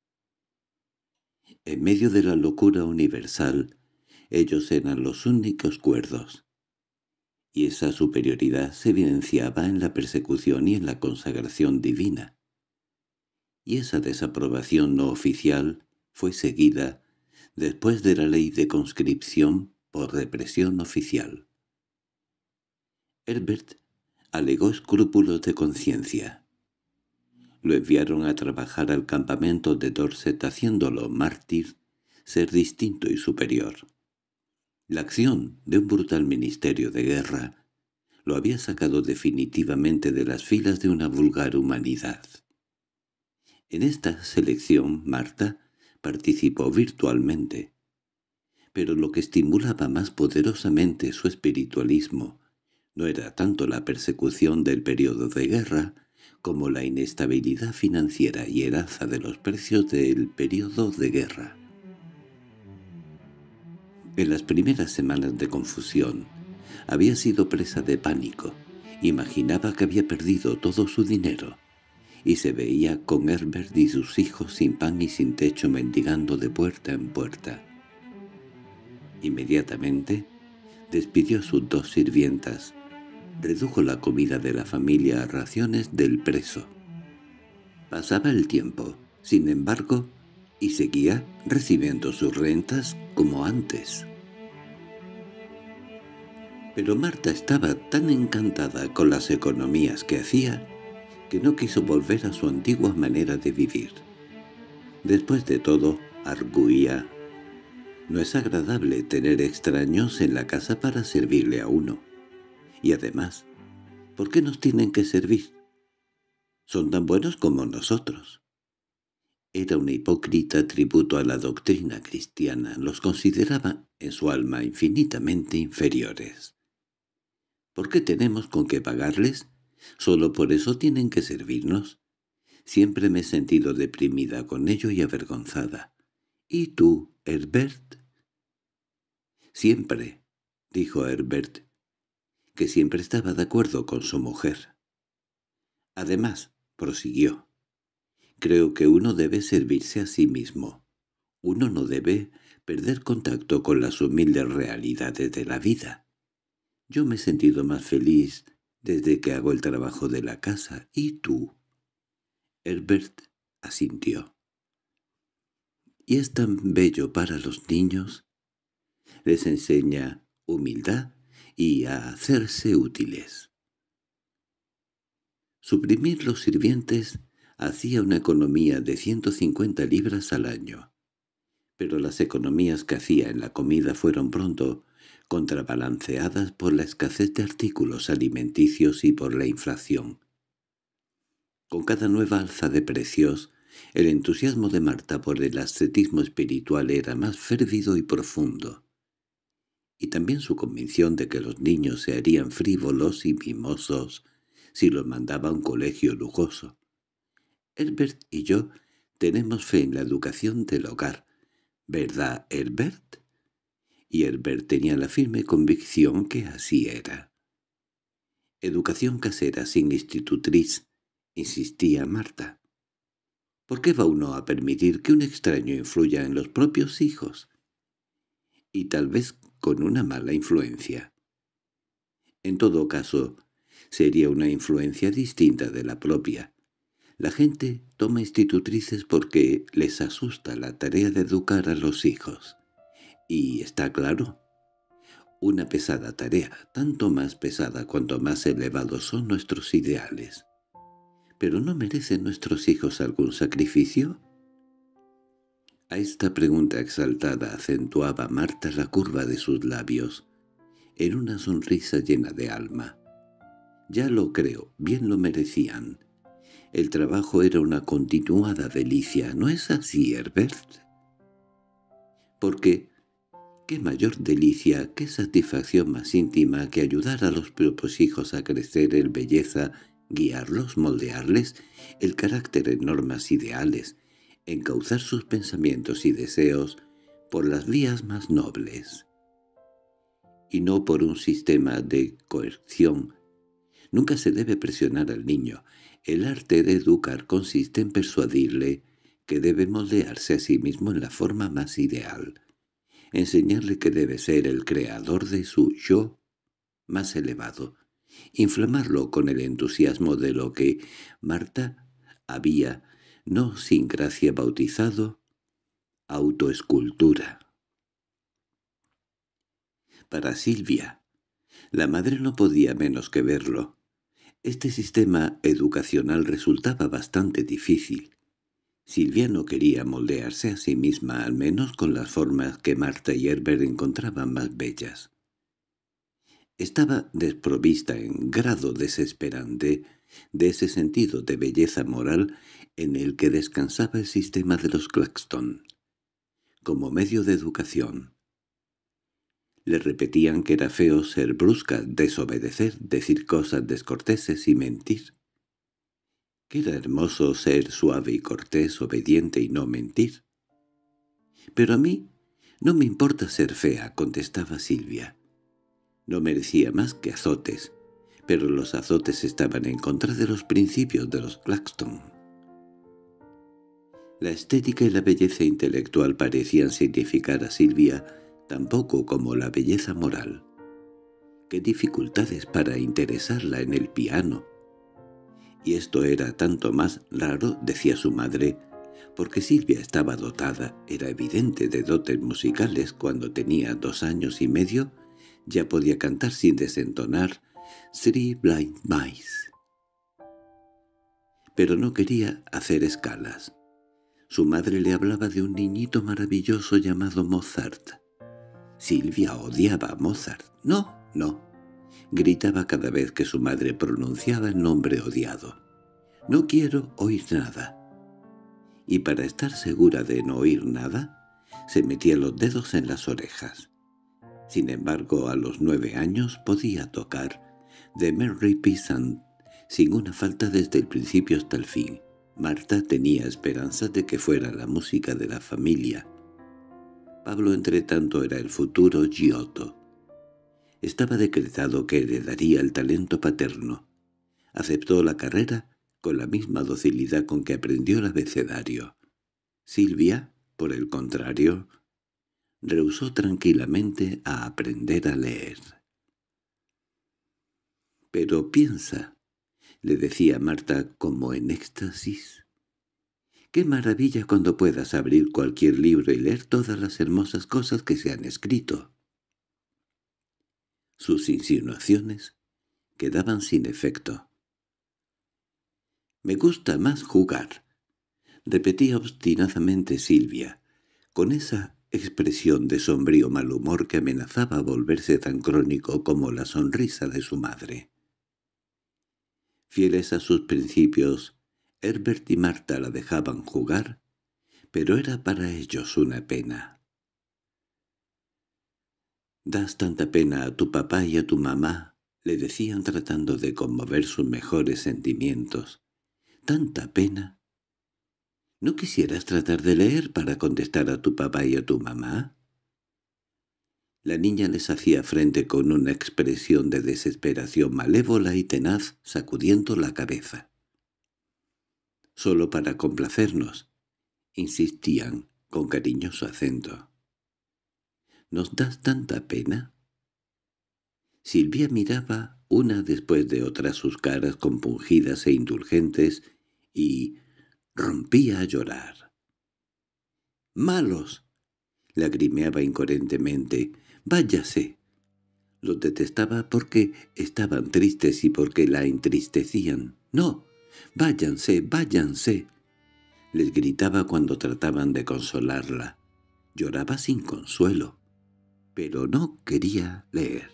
En medio de la locura universal, ellos eran los únicos cuerdos, y esa superioridad se evidenciaba en la persecución y en la consagración divina. Y esa desaprobación no oficial fue seguida, después de la ley de conscripción, por represión oficial. Herbert alegó escrúpulos de conciencia. Lo enviaron a trabajar al campamento de Dorset, haciéndolo mártir, ser distinto y superior. La acción de un brutal ministerio de guerra lo había sacado definitivamente de las filas de una vulgar humanidad. En esta selección Marta participó virtualmente, pero lo que estimulaba más poderosamente su espiritualismo no era tanto la persecución del periodo de guerra como la inestabilidad financiera y el alza de los precios del periodo de guerra. En las primeras semanas de confusión había sido presa de pánico, imaginaba que había perdido todo su dinero, y se veía con Herbert y sus hijos sin pan y sin techo mendigando de puerta en puerta. Inmediatamente despidió a sus 2 sirvientas, redujo la comida de la familia a raciones del preso. Pasaba el tiempo, sin embargo, y seguía recibiendo sus rentas como antes. Pero Marta estaba tan encantada con las economías que hacía que no quiso volver a su antigua manera de vivir. Después de todo, arguía, no es agradable tener extraños en la casa para servirle a uno. Y además, ¿por qué nos tienen que servir? Son tan buenos como nosotros. Era una hipócrita tributo a la doctrina cristiana, los consideraba en su alma infinitamente inferiores. ¿Por qué tenemos con qué pagarles? ¿Solo por eso tienen que servirnos? Siempre me he sentido deprimida con ello y avergonzada. ¿Y tú, Herbert? Siempre, dijo Herbert, que siempre estaba de acuerdo con su mujer. Además, prosiguió, creo que uno debe servirse a sí mismo. Uno no debe perder contacto con las humildes realidades de la vida. Yo me he sentido más feliz desde que hago el trabajo de la casa. ¿Y tú? Herbert asintió. —¿Y es tan bello para los niños? Les enseña humildad y a hacerse útiles. Suprimir los sirvientes hacía una economía de 150 libras al año, pero las economías que hacía en la comida fueron pronto contrabalanceadas por la escasez de artículos alimenticios y por la inflación. Con cada nueva alza de precios, el entusiasmo de Marta por el ascetismo espiritual era más férvido y profundo, y también su convicción de que los niños se harían frívolos y mimosos si los mandaba a un colegio lujoso. Herbert y yo tenemos fe en la educación del hogar, ¿verdad, Herbert? Y Herbert tenía la firme convicción que así era. Educación casera sin institutriz, insistía Marta. ¿Por qué va uno a permitir que un extraño influya en los propios hijos? Y tal vez con una mala influencia. En todo caso, sería una influencia distinta de la propia. La gente toma institutrices porque les asusta la tarea de educar a los hijos. Y está claro, una pesada tarea, tanto más pesada cuanto más elevados son nuestros ideales. ¿Pero no merecen nuestros hijos algún sacrificio? A esta pregunta exaltada acentuaba Marta la curva de sus labios, en una sonrisa llena de alma. Ya lo creo, bien lo merecían. El trabajo era una continuada delicia, ¿no es así, Herbert? Porque qué mayor delicia, qué satisfacción más íntima que ayudar a los propios hijos a crecer en belleza, guiarlos, moldearles el carácter en normas ideales, encauzar sus pensamientos y deseos por las vías más nobles, y no por un sistema de coerción. Nunca se debe presionar al niño. El arte de educar consiste en persuadirle que debe moldearse a sí mismo en la forma más ideal, enseñarle que debe ser el creador de su yo más elevado, inflamarlo con el entusiasmo de lo que Marta había, no sin gracia, bautizado autoescultura. Para Silvia, la madre no podía menos que verlo. Este sistema educacional resultaba bastante difícil. Silvia no quería moldearse a sí misma, al menos con las formas que Marta y Herbert encontraban más bellas. Estaba desprovista en grado desesperante de ese sentido de belleza moral en el que descansaba el sistema de los Claxton, como medio de educación. Le repetían que era feo ser brusca, desobedecer, decir cosas descorteses y mentir. Que era hermoso ser suave y cortés, obediente y no mentir. «Pero a mí no me importa ser fea», contestaba Silvia. No merecía más que azotes, pero los azotes estaban en contra de los principios de los Claxton. La estética y la belleza intelectual parecían significar a Silvia tan poco como la belleza moral. ¡Qué dificultades para interesarla en el piano! Y esto era tanto más raro, decía su madre, porque Silvia estaba dotada, era evidente, de dotes musicales. Cuando tenía 2 años y medio, ya podía cantar sin desentonar «Three Blind Mice». Pero no quería hacer escalas. Su madre le hablaba de un niñito maravilloso llamado Mozart. Silvia odiaba a Mozart. «No, no», gritaba cada vez que su madre pronunciaba el nombre odiado. «No quiero oír nada». Y para estar segura de no oír nada, se metía los dedos en las orejas. Sin embargo, a los 9 años podía tocar The Merry Peasant sin una falta desde el principio hasta el fin. Marta tenía esperanzas de que fuera la música de la familia. Pablo, entretanto, era el futuro Giotto. Estaba decretado que heredaría el talento paterno. Aceptó la carrera con la misma docilidad con que aprendió el abecedario. Silvia, por el contrario, rehusó tranquilamente a aprender a leer. «Pero piensa», le decía Marta como en éxtasis, ¡Qué maravilla cuando puedas abrir cualquier libro y leer todas las hermosas cosas que se han escrito! Sus insinuaciones quedaban sin efecto. «Me gusta más jugar», repetía obstinadamente Silvia, con esa expresión de sombrío mal humor que amenazaba volverse tan crónico como la sonrisa de su madre. Fieles a sus principios, Herbert y Marta la dejaban jugar, pero era para ellos una pena. «Das tanta pena a tu papá y a tu mamá», le decían tratando de conmover sus mejores sentimientos. «¿Tanta pena? ¿No quisieras tratar de leer para contestar a tu papá y a tu mamá?» La niña les hacía frente con una expresión de desesperación malévola y tenaz, sacudiendo la cabeza. «Solo para complacernos», insistían con cariñoso acento. «¿Nos das tanta pena?» Silvia miraba una después de otra sus caras compungidas e indulgentes y rompía a llorar. «¡Malos!», lagrimeaba incoherentemente. «¡Váyase!». Los detestaba porque estaban tristes y porque la entristecían. «¡No! ¡Váyanse, váyanse!», les gritaba cuando trataban de consolarla. Lloraba sin consuelo, pero no quería leer.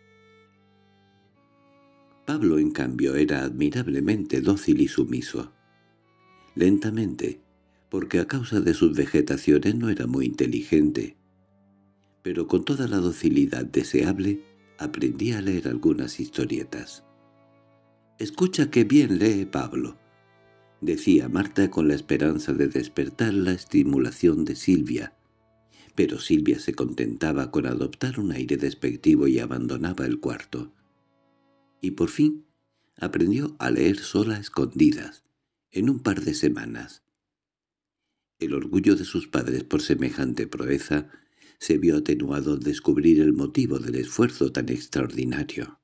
Pablo, en cambio, era admirablemente dócil y sumiso. Lentamente, porque a causa de sus vegetaciones no era muy inteligente, pero con toda la docilidad deseable, aprendí a leer algunas historietas. «Escucha qué bien lee Pablo», decía Marta con la esperanza de despertar la estimulación de Silvia, pero Silvia se contentaba con adoptar un aire despectivo y abandonaba el cuarto. Y por fin aprendió a leer sola a escondidas, en un par de semanas. El orgullo de sus padres por semejante proeza se vio atenuado al descubrir el motivo del esfuerzo tan extraordinario.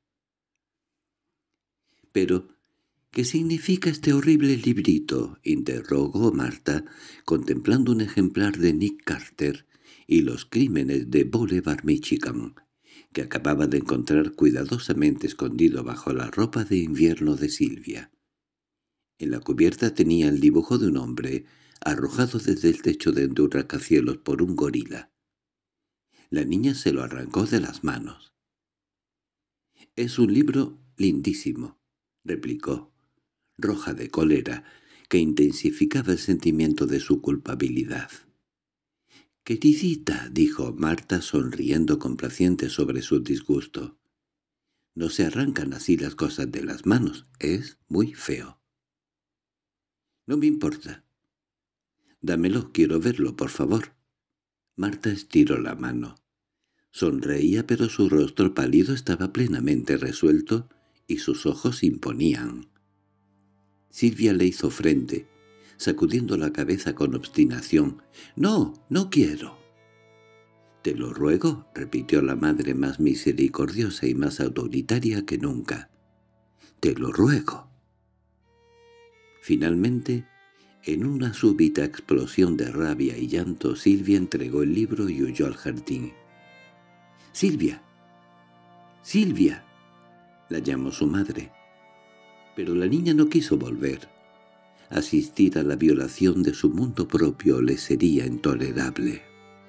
«Pero, ¿qué significa este horrible librito?», interrogó Marta, contemplando un ejemplar de Nick Carter y los crímenes de Bolivar, Michigan, que acababa de encontrar cuidadosamente escondido bajo la ropa de invierno de Silvia. En la cubierta tenía el dibujo de un hombre arrojado desde el techo de un rascacielos por un gorila. La niña se lo arrancó de las manos. «Es un libro lindísimo», replicó, roja de cólera, que intensificaba el sentimiento de su culpabilidad. «Queridita», dijo Marta sonriendo complaciente sobre su disgusto, «no se arrancan así las cosas de las manos, es muy feo». «No me importa. Dámelo, quiero verlo, por favor». Marta estiró la mano. Sonreía, pero su rostro pálido estaba plenamente resuelto y sus ojos imponían. Silvia le hizo frente, sacudiendo la cabeza con obstinación. «No, no quiero». «Te lo ruego», repitió la madre más misericordiosa y más autoritaria que nunca. «Te lo ruego». Finalmente, en una súbita explosión de rabia y llanto, Silvia entregó el libro y huyó al jardín. «¡Silvia! ¡Silvia!», la llamó su madre. Pero la niña no quiso volver. Asistir a la violación de su mundo propio le sería intolerable.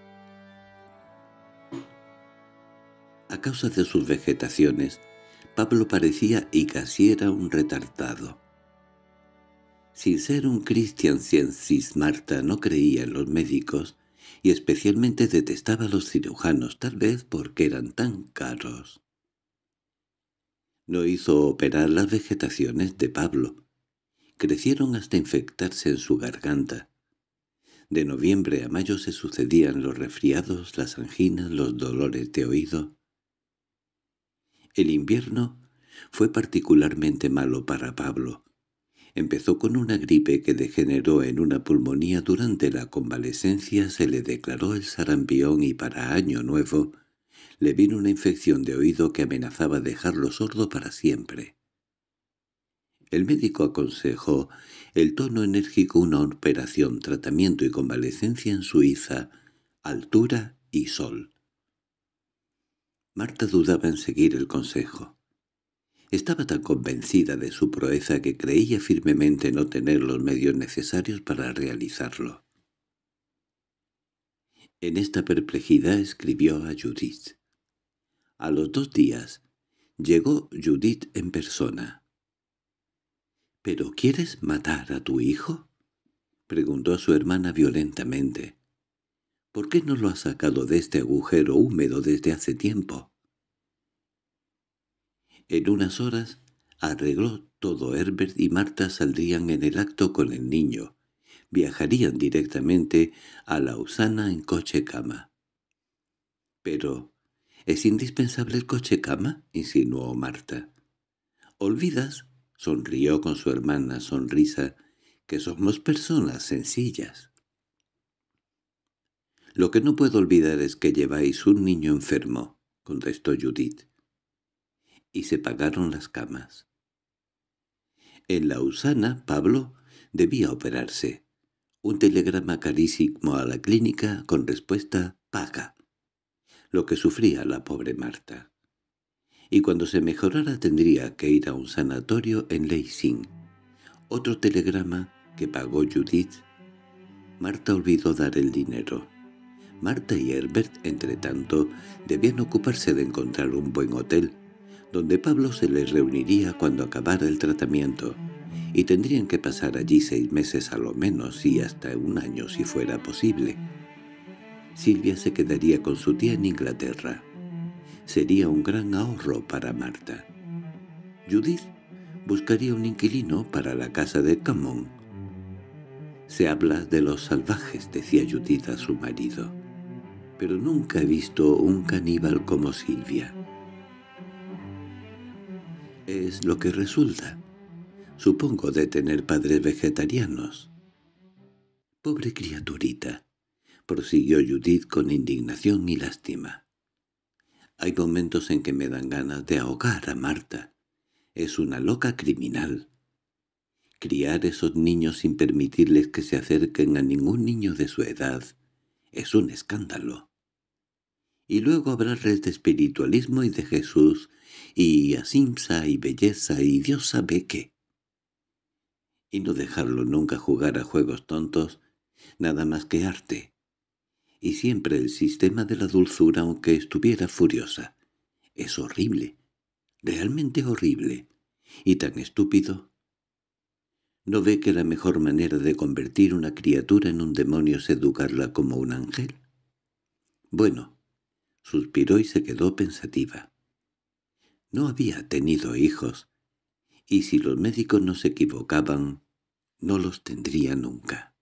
A causa de sus vegetaciones, Pablo parecía y casi era un retardado. Sin ser un Christian Scientist, Marta no creía en los médicos y especialmente detestaba a los cirujanos, tal vez porque eran tan caros. No hizo operar las vegetaciones de Pablo. Crecieron hasta infectarse en su garganta. De noviembre a mayo se sucedían los resfriados, las anginas, los dolores de oído. El invierno fue particularmente malo para Pablo. Empezó con una gripe que degeneró en una pulmonía. Durante la convalecencia se le declaró el sarampión y para Año Nuevo le vino una infección de oído que amenazaba dejarlo sordo para siempre. El médico aconsejó el tono enérgico, una operación, tratamiento y convalecencia en Suiza, altura y sol. Marta dudaba en seguir el consejo. Estaba tan convencida de su proeza que creía firmemente no tener los medios necesarios para realizarlo. En esta perplejidad escribió a Judith. A los 2 días llegó Judith en persona. —¿Pero quieres matar a tu hijo? —preguntó a su hermana violentamente. —¿Por qué no lo has sacado de este agujero húmedo desde hace tiempo? En unas horas arregló todo. Herbert y Marta saldrían en el acto con el niño. Viajarían directamente a Lausana en coche-cama. —¿Pero es indispensable el coche-cama? —insinuó Marta. —¿Olvidas? —sonrió con su hermana sonrisa— que somos personas sencillas. —Lo que no puedo olvidar es que lleváis un niño enfermo —contestó Judith. Y se pagaron las camas. En Lausana, Pablo debía operarse. Un telegrama carísimo a la clínica con respuesta «paga», lo que sufría la pobre Marta. Y cuando se mejorara tendría que ir a un sanatorio en Leipzig. Otro telegrama que pagó Judith. Marta olvidó dar el dinero. Marta y Herbert, entretanto, debían ocuparse de encontrar un buen hotel, donde Pablo se les reuniría cuando acabara el tratamiento, y tendrían que pasar allí 6 meses a lo menos y hasta 1 año si fuera posible. Silvia se quedaría con su tía en Inglaterra. Sería un gran ahorro para Marta. Judith buscaría un inquilino para la casa de Camón. «Se habla de los salvajes», decía Judith a su marido, «pero nunca he visto un caníbal como Silvia». «Es lo que resulta, supongo, de tener padres vegetarianos». «Pobre criaturita», prosiguió Judith con indignación y lástima. «Hay momentos en que me dan ganas de ahogar a Marta. Es una loca criminal. Criar esos niños sin permitirles que se acerquen a ningún niño de su edad es un escándalo. Y luego hablarles de espiritualismo y de Jesús, y asimsa y belleza y Dios sabe qué. Y no dejarlo nunca jugar a juegos tontos, nada más que arte. Y siempre el sistema de la dulzura aunque estuviera furiosa. Es horrible, realmente horrible, y tan estúpido. ¿No ve que la mejor manera de convertir una criatura en un demonio es educarla como un ángel? Bueno, suspiró y se quedó pensativa. No había tenido hijos, y si los médicos no se equivocaban, no los tendría nunca.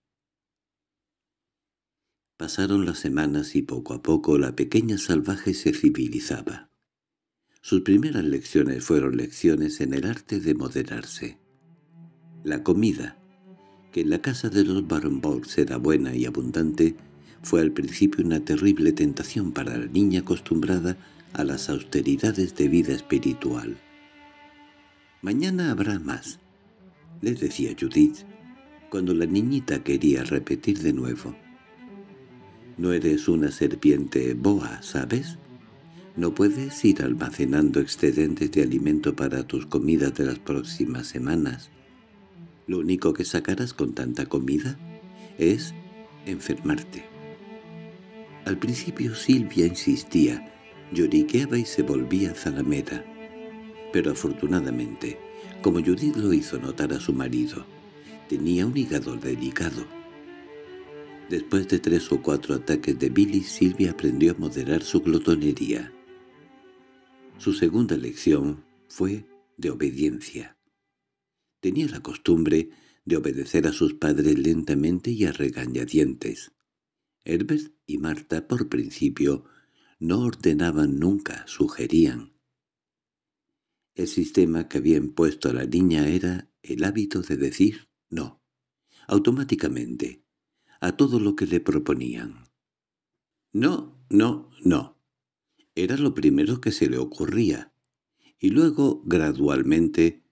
Pasaron las semanas y poco a poco la pequeña salvaje se civilizaba. Sus primeras lecciones fueron lecciones en el arte de moderarse. La comida, que en la casa de los Barenbourg era buena y abundante, fue al principio una terrible tentación para la niña acostumbrada a las austeridades de vida espiritual. «Mañana habrá más», le decía Judith, cuando la niñita quería repetir de nuevo. «No eres una serpiente boa, ¿sabes? No puedes ir almacenando excedentes de alimento para tus comidas de las próximas semanas. Lo único que sacarás con tanta comida es enfermarte». Al principio Silvia insistía, lloriqueaba y se volvía zalamera. Pero afortunadamente, como Judith lo hizo notar a su marido, tenía un hígado delicado. Después de 3 o 4 ataques de bilis, Silvia aprendió a moderar su glotonería. Su segunda lección fue de obediencia. Tenía la costumbre de obedecer a sus padres lentamente y a regañadientes. Herbert y Marta, por principio, no ordenaban nunca, sugerían. El sistema que había impuesto a la niña era el hábito de decir «no», automáticamente, a todo lo que le proponían. «No, no, no». Era lo primero que se le ocurría, y luego, gradualmente,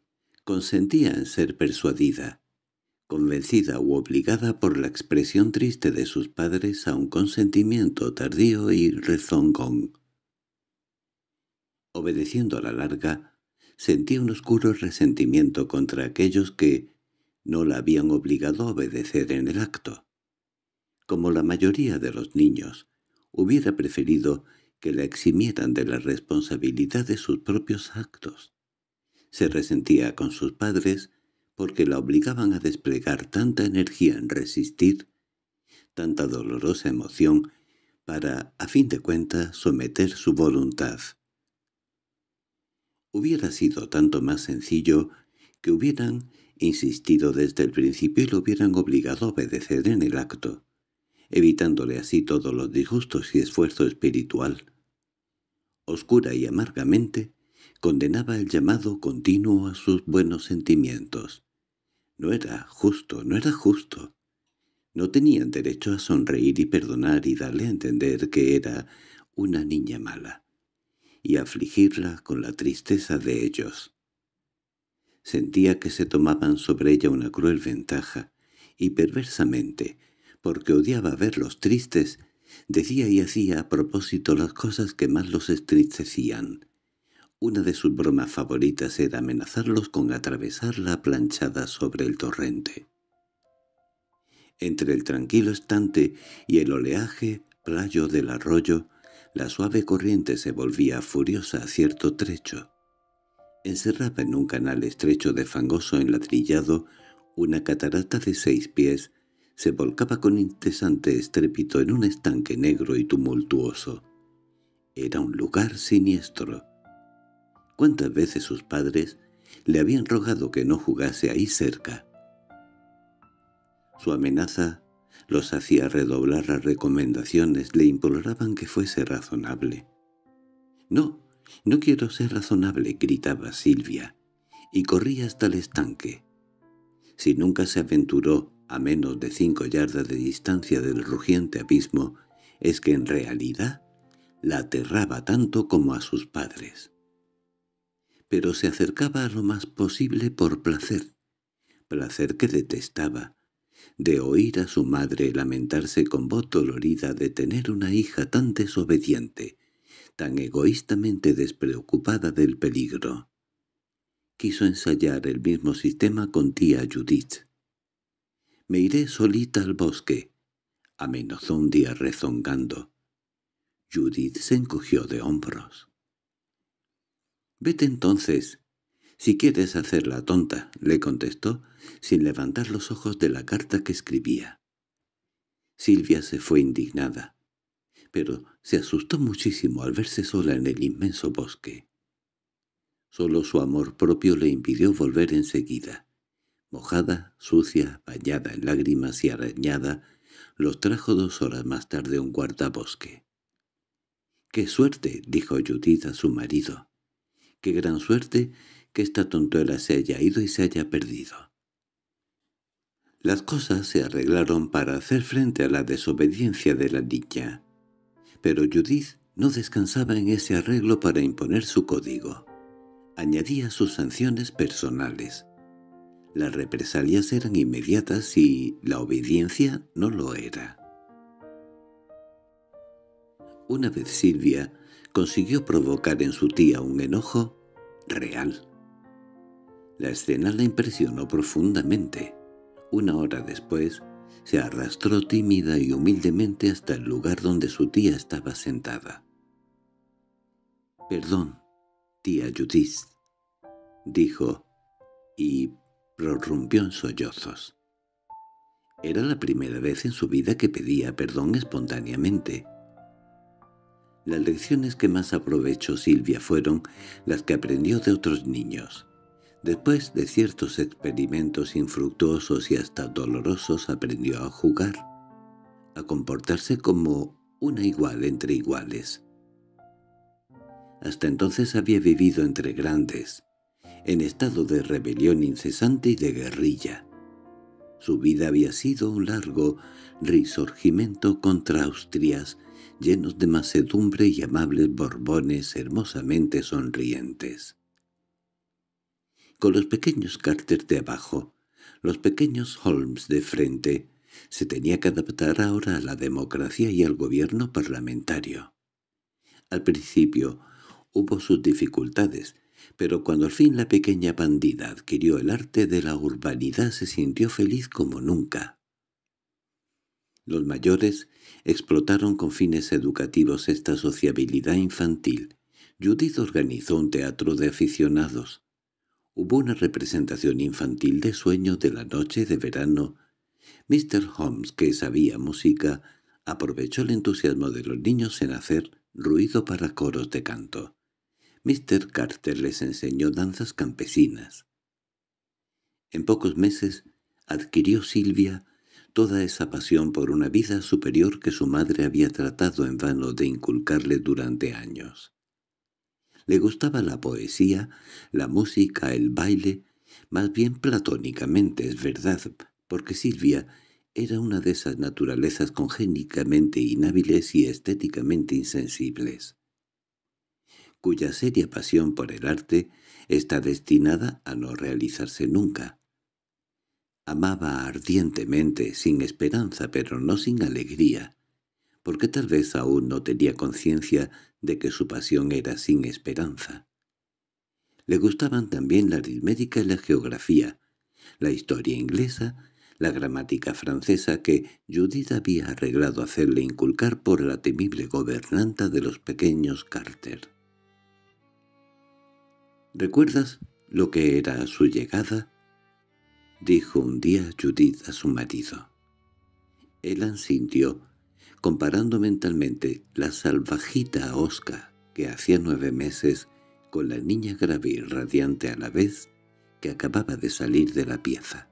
Consentía en ser persuadida, convencida u obligada por la expresión triste de sus padres a un consentimiento tardío y rezongón. Obedeciendo a la larga, sentía un oscuro resentimiento contra aquellos que no la habían obligado a obedecer en el acto. Como la mayoría de los niños, hubiera preferido que la eximieran de la responsabilidad de sus propios actos. Se resentía con sus padres porque la obligaban a desplegar tanta energía en resistir, tanta dolorosa emoción, para, a fin de cuentas, someter su voluntad. Hubiera sido tanto más sencillo que hubieran insistido desde el principio y lo hubieran obligado a obedecer en el acto, evitándole así todos los disgustos y esfuerzo espiritual. Oscura y amargamente, condenaba el llamado continuo a sus buenos sentimientos. No era justo, no era justo. No tenían derecho a sonreír y perdonar y darle a entender que era una niña mala, y afligirla con la tristeza de ellos. Sentía que se tomaban sobre ella una cruel ventaja, y perversamente, porque odiaba verlos tristes, decía y hacía a propósito las cosas que más los entristecían. Una de sus bromas favoritas era amenazarlos con atravesar la planchada sobre el torrente. Entre el tranquilo estante y el oleaje playo del arroyo, la suave corriente se volvía furiosa a cierto trecho. Encerraba en un canal estrecho de fangoso enladrillado una catarata de 6 pies, se volcaba con incesante estrépito en un estanque negro y tumultuoso. Era un lugar siniestro. ¿Cuántas veces sus padres le habían rogado que no jugase ahí cerca? Su amenaza los hacía redoblar las recomendaciones, le imploraban que fuese razonable. «No, no quiero ser razonable», gritaba Silvia, y corría hasta el estanque. Si nunca se aventuró a menos de 5 yardas de distancia del rugiente abismo, es que en realidad la aterraba tanto como a sus padres. Pero se acercaba a lo más posible por placer, placer que detestaba, de oír a su madre lamentarse con voz dolorida de tener una hija tan desobediente, tan egoístamente despreocupada del peligro. Quiso ensayar el mismo sistema con tía Judith. «Me iré solita al bosque», amenazó un día rezongando. Judith se encogió de hombros. «Vete entonces, si quieres hacer la tonta», le contestó, sin levantar los ojos de la carta que escribía. Silvia se fue indignada, pero se asustó muchísimo al verse sola en el inmenso bosque. Solo su amor propio le impidió volver enseguida. Mojada, sucia, bañada en lágrimas y arañada, los trajo 2 horas más tarde un guardabosque. «¡Qué suerte!», dijo Judith a su marido. «¡Qué gran suerte que esta tontuela se haya ido y se haya perdido!». Las cosas se arreglaron para hacer frente a la desobediencia de la niña, pero Judith no descansaba en ese arreglo para imponer su código. Añadía sus sanciones personales. Las represalias eran inmediatas y la obediencia no lo era. Una vez Silvia consiguió provocar en su tía un enojo real. La escena la impresionó profundamente. 1 hora después, se arrastró tímida y humildemente hasta el lugar donde su tía estaba sentada. «Perdón, tía Judith», dijo, y prorrumpió en sollozos. Era la primera vez en su vida que pedía perdón espontáneamente. Las lecciones que más aprovechó Silvia fueron las que aprendió de otros niños. Después de ciertos experimentos infructuosos y hasta dolorosos, aprendió a jugar, a comportarse como una igual entre iguales. Hasta entonces había vivido entre grandes, en estado de rebelión incesante y de guerrilla. Su vida había sido un largo resurgimiento contra Austrias, llenos de mansedumbre y amables Borbones hermosamente sonrientes. con los pequeños Carter de abajo, los pequeños Holmes de frente. Se tenía que adaptar ahora a la democracia y al gobierno parlamentario. Al principio hubo sus dificultades, pero cuando al fin la pequeña bandida adquirió el arte de la urbanidad se sintió feliz como nunca. Los mayores explotaron con fines educativos esta sociabilidad infantil. Judith organizó un teatro de aficionados. Hubo una representación infantil de Sueño de la noche de verano. Mr. Holmes, que sabía música, aprovechó el entusiasmo de los niños en hacer ruido para coros de canto. Mr. Carter les enseñó danzas campesinas. En pocos meses adquirió Silvia toda esa pasión por una vida superior que su madre había tratado en vano de inculcarle durante años. Le gustaba la poesía, la música, el baile, más bien platónicamente, es verdad, porque Silvia era una de esas naturalezas congénicamente inhábiles y estéticamente insensibles, cuya seria pasión por el arte está destinada a no realizarse nunca. Amaba ardientemente, sin esperanza, pero no sin alegría, porque tal vez aún no tenía conciencia de que su pasión era sin esperanza. Le gustaban también la aritmética y la geografía, la historia inglesa, la gramática francesa que Judith había arreglado hacerle inculcar por la temible gobernanta de los pequeños Carter. —¿Recuerdas lo que era a su llegada? —dijo un día Judith a su marido. Él asintió, comparando mentalmente la salvajita Oscar, que hacía 9 meses, con la niña grave y radiante a la vez que acababa de salir de la pieza.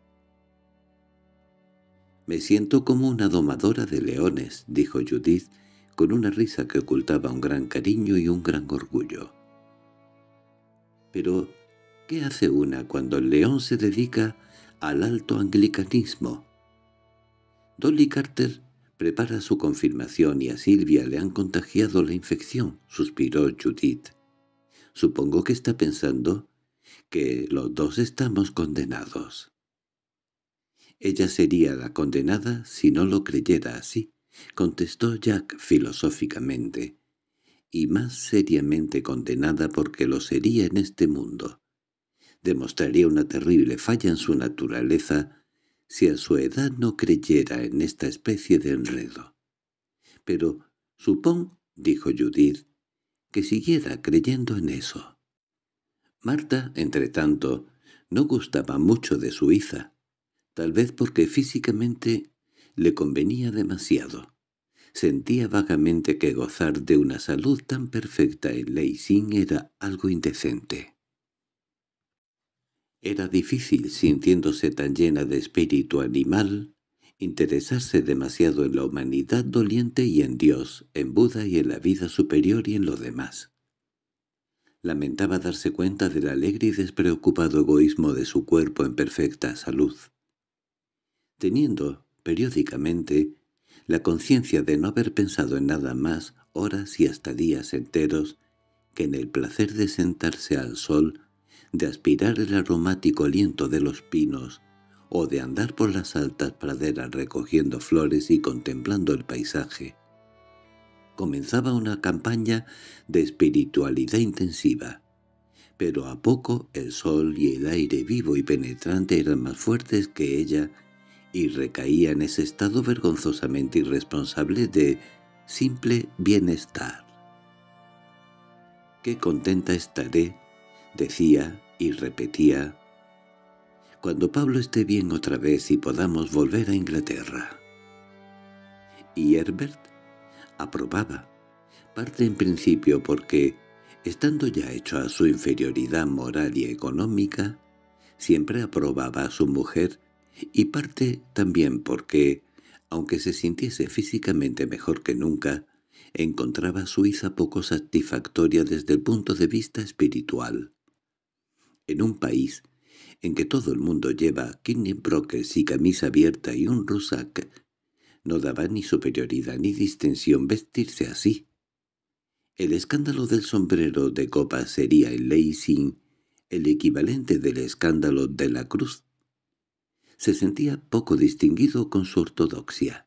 «Me siento como una domadora de leones», dijo Judith, con una risa que ocultaba un gran cariño y un gran orgullo. «Pero, ¿qué hace una cuando el león se dedica al alto anglicanismo?» «Dolly Carter prepara su confirmación y a Silvia le han contagiado la infección», suspiró Judith. «Supongo que está pensando que los dos estamos condenados». «Ella sería la condenada si no lo creyera así», contestó Jack filosóficamente, «y más seriamente condenada porque lo sería en este mundo. Demostraría una terrible falla en su naturaleza si a su edad no creyera en esta especie de enredo. Pero supón», dijo Judith, «que siguiera creyendo en eso». Marta, entretanto, no gustaba mucho de su hija, tal vez porque físicamente le convenía demasiado. Sentía vagamente que gozar de una salud tan perfecta en Leixing era algo indecente. Era difícil, sintiéndose tan llena de espíritu animal, interesarse demasiado en la humanidad doliente y en Dios, en Buda y en la vida superior y en lo demás. Lamentaba darse cuenta del alegre y despreocupado egoísmo de su cuerpo en perfecta salud, teniendo, periódicamente, la conciencia de no haber pensado en nada más horas y hasta días enteros que en el placer de sentarse al sol, de aspirar el aromático aliento de los pinos, o de andar por las altas praderas recogiendo flores y contemplando el paisaje. Comenzaba una campaña de espiritualidad intensiva, pero a poco el sol y el aire vivo y penetrante eran más fuertes que ella y recaía en ese estado vergonzosamente irresponsable de simple bienestar. «Qué contenta estaré», decía y repetía, «cuando Pablo esté bien otra vez y podamos volver a Inglaterra». Y Herbert aprobaba, parte en principio porque, estando ya hecho a su inferioridad moral y económica, siempre aprobaba a su mujer, y parte también porque, aunque se sintiese físicamente mejor que nunca, encontraba a su hija poco satisfactoria desde el punto de vista espiritual. En un país en que todo el mundo lleva knickerbockers y camisa abierta y un rucksack, no daba ni superioridad ni distinción vestirse así. El escándalo del sombrero de copa sería en Leixing el equivalente del escándalo de la cruz. Se sentía poco distinguido con su ortodoxia.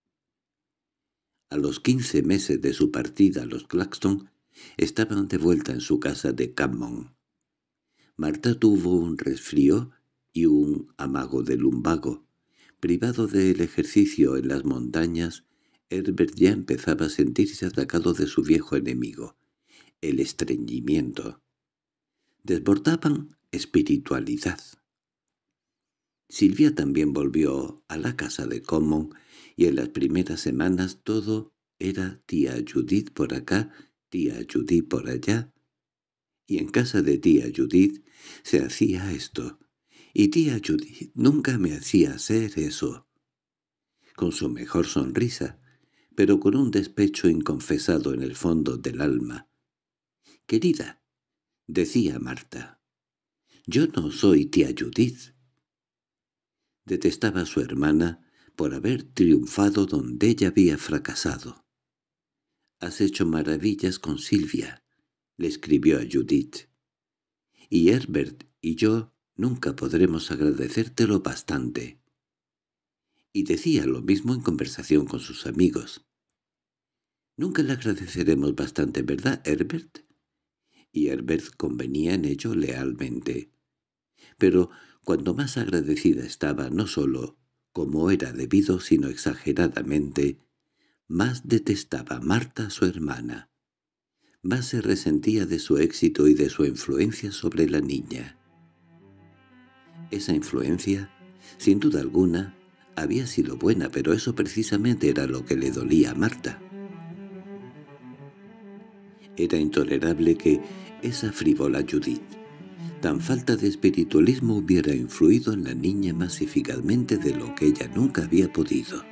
A los 15 meses de su partida los Claxton estaban de vuelta en su casa de Campmont. Marta tuvo un resfrío y un amago de lumbago. Privado del ejercicio en las montañas, Herbert ya empezaba a sentirse atacado de su viejo enemigo, el estreñimiento. Desbordaban espiritualidad. Silvia también volvió a la casa de Campmont y en las primeras semanas todo era tía Judith por acá, tía Judith por allá. Y en casa de tía Judith se hacía esto, y tía Judith nunca me hacía hacer eso. Con su mejor sonrisa, pero con un despecho inconfesado en el fondo del alma. «Querida», decía Marta, «yo no soy tía Judith». Detestaba a su hermana por haber triunfado donde ella había fracasado. «Has hecho maravillas con Silvia», le escribió a Judith, «y Herbert y yo nunca podremos agradecértelo bastante». Y decía lo mismo en conversación con sus amigos. «Nunca le agradeceremos bastante, ¿verdad, Herbert?» Y Herbert convenía en ello lealmente. Pero cuando más agradecida estaba, no sólo como era debido, sino exageradamente, más detestaba Marta a su hermana. Más se resentía de su éxito y de su influencia sobre la niña. Esa influencia, sin duda alguna, había sido buena, pero eso precisamente era lo que le dolía a Marta. Era intolerable que esa frívola Judith, tan falta de espiritualismo, hubiera influido en la niña más eficazmente de lo que ella nunca había podido.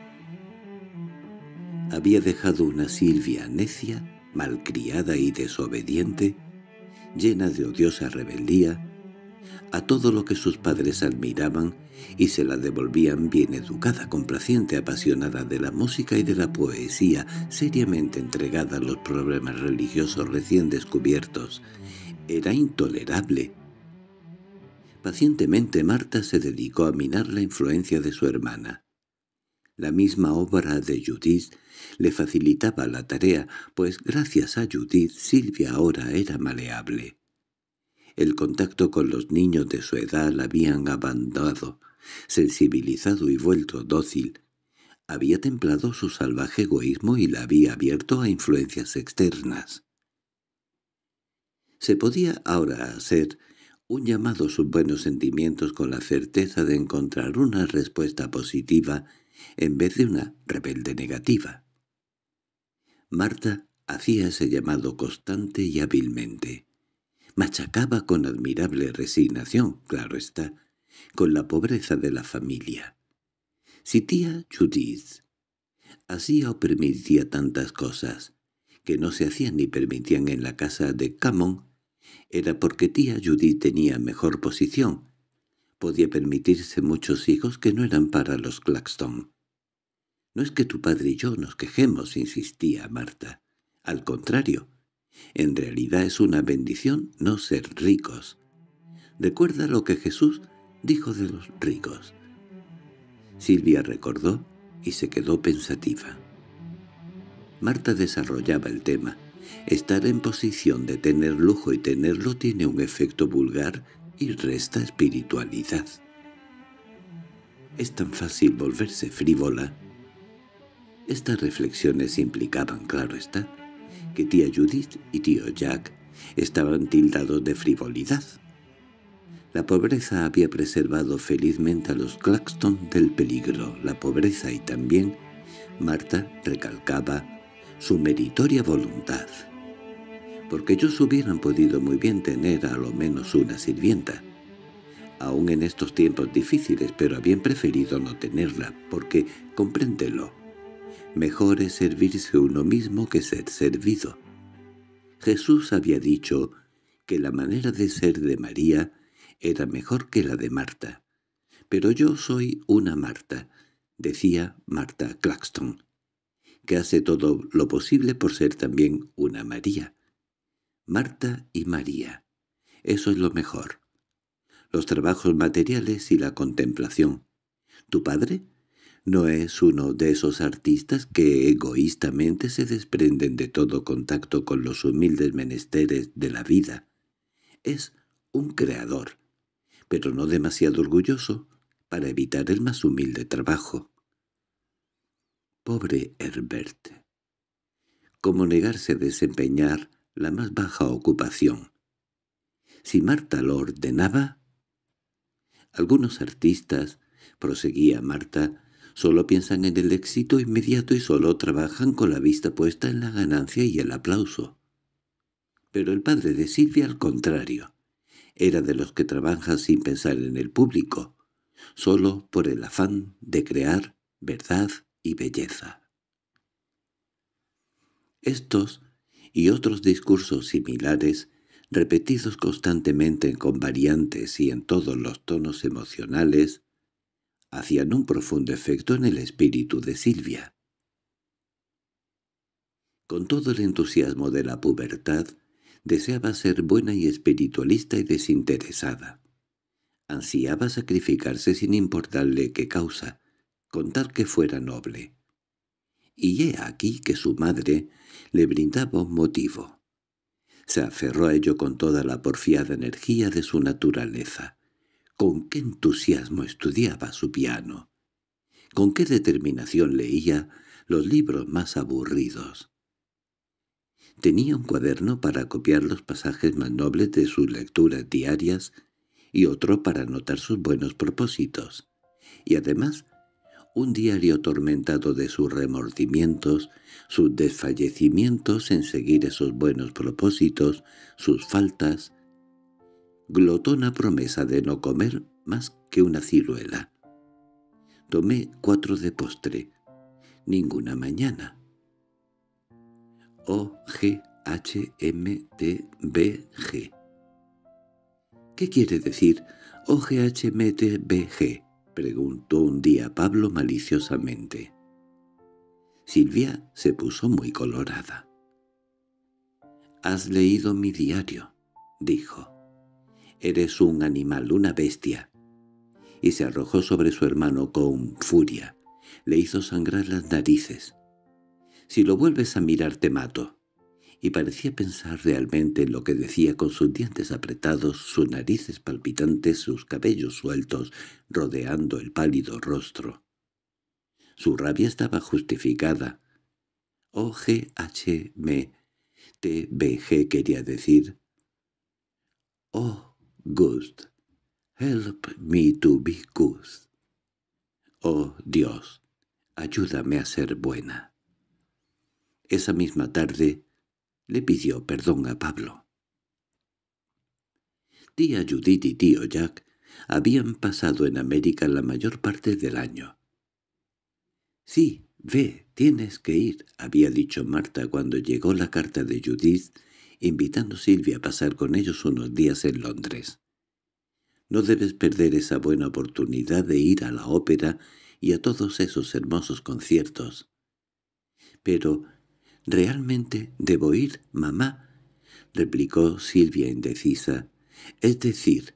Había dejado una Silvia necia, malcriada y desobediente, llena de odiosa rebeldía, a todo lo que sus padres admiraban y se la devolvían bien educada, complaciente, apasionada de la música y de la poesía, seriamente entregada a los problemas religiosos recién descubiertos. Era intolerable. Pacientemente Marta se dedicó a minar la influencia de su hermana. La misma obra de Judith le facilitaba la tarea, pues gracias a Judith Silvia ahora era maleable. El contacto con los niños de su edad la habían abandonado, sensibilizado y vuelto dócil. Había templado su salvaje egoísmo y la había abierto a influencias externas. Se podía ahora hacer un llamado a sus buenos sentimientos con la certeza de encontrar una respuesta positiva en vez de una rebelde negativa. Marta hacía ese llamado constante y hábilmente. Machacaba con admirable resignación, claro está, con la pobreza de la familia. Si tía Judith hacía o permitía tantas cosas que no se hacían ni permitían en la casa de Campmont, era porque tía Judith tenía mejor posición. Podía permitirse muchos hijos que no eran para los Claxton. «No es que tu padre y yo nos quejemos», insistía Marta. «Al contrario, en realidad es una bendición no ser ricos. Recuerda lo que Jesús dijo de los ricos». Silvia recordó y se quedó pensativa. Marta desarrollaba el tema. Estar en posición de tener lujo y tenerlo tiene un efecto vulgar y resta espiritualidad. Es tan fácil volverse frívola. Estas reflexiones implicaban, claro está, que tía Judith y tío Jack estaban tildados de frivolidad. La pobreza había preservado felizmente a los Claxton del peligro. La pobreza y también, Marta recalcaba, su meritoria voluntad. Porque ellos hubieran podido muy bien tener a lo menos una sirvienta. Aún en estos tiempos difíciles, pero habían preferido no tenerla, porque, compréndelo, mejor es servirse uno mismo que ser servido. Jesús había dicho que la manera de ser de María era mejor que la de Marta. «Pero yo soy una Marta», decía Marta Claxton, «que hace todo lo posible por ser también una María». Marta y María. Eso es lo mejor. Los trabajos materiales y la contemplación. ¿Tu padre? No es uno de esos artistas que egoístamente se desprenden de todo contacto con los humildes menesteres de la vida. Es un creador, pero no demasiado orgulloso, para evitar el más humilde trabajo. Pobre Herbert. ¿Cómo negarse a desempeñar la más baja ocupación? Si Marta lo ordenaba. Algunos artistas, proseguía Marta, solo piensan en el éxito inmediato y solo trabajan con la vista puesta en la ganancia y el aplauso. Pero el padre de Silvia, al contrario, era de los que trabajan sin pensar en el público, solo por el afán de crear verdad y belleza. Estos y otros discursos similares, repetidos constantemente con variantes y en todos los tonos emocionales, hacían un profundo efecto en el espíritu de Silvia. Con todo el entusiasmo de la pubertad, deseaba ser buena y espiritualista y desinteresada. Ansiaba sacrificarse sin importarle qué causa, con tal que fuera noble. Y he aquí que su madre le brindaba un motivo. Se aferró a ello con toda la porfiada energía de su naturaleza. Con qué entusiasmo estudiaba su piano. Con qué determinación leía los libros más aburridos. Tenía un cuaderno para copiar los pasajes más nobles de sus lecturas diarias y otro para anotar sus buenos propósitos. Y además, un diario atormentado de sus remordimientos, sus desfallecimientos en seguir esos buenos propósitos, sus faltas, glotona promesa de no comer más que una ciruela. Tomé 4 de postre, ninguna mañana. OGHMTBG. —¿Qué quiere decir OGHMTBG? —preguntó un día Pablo maliciosamente. Silvia se puso muy colorada. —Has leído mi diario —dijo—. Eres un animal, una bestia. Y se arrojó sobre su hermano con furia. Le hizo sangrar las narices. —Si lo vuelves a mirar te mato. Y parecía pensar realmente en lo que decía, con sus dientes apretados, sus narices palpitantes, sus cabellos sueltos, rodeando el pálido rostro. Su rabia estaba justificada. OGHMTBG quería decir: «Oh, good, help me to be good». «Oh, Dios, ayúdame a ser buena». Esa misma tarde le pidió perdón a Pablo. Tía Judith y tío Jack habían pasado en América la mayor parte del año. «Sí, ve, tienes que ir», había dicho Marta cuando llegó la carta de Judith invitando a Silvia a pasar con ellos unos días en Londres. «No debes perder esa buena oportunidad de ir a la ópera y a todos esos hermosos conciertos». «Pero, ¿realmente debo ir, mamá?», replicó Silvia indecisa. «Es decir,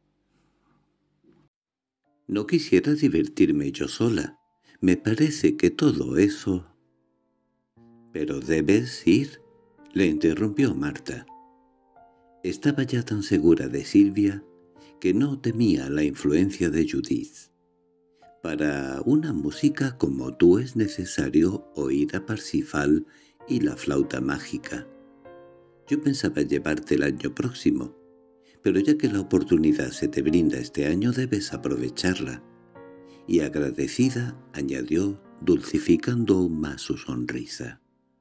no quisiera divertirme yo sola. Me parece que todo eso». «Pero debes ir», le interrumpió Marta. Estaba ya tan segura de Silvia que no temía la influencia de Judith. «Para una música como tú es necesario oír a Parsifal y la flauta mágica. Yo pensaba llevarte el año próximo, pero ya que la oportunidad se te brinda este año debes aprovecharla». Y agradecida, añadió, dulcificando aún más su sonrisa.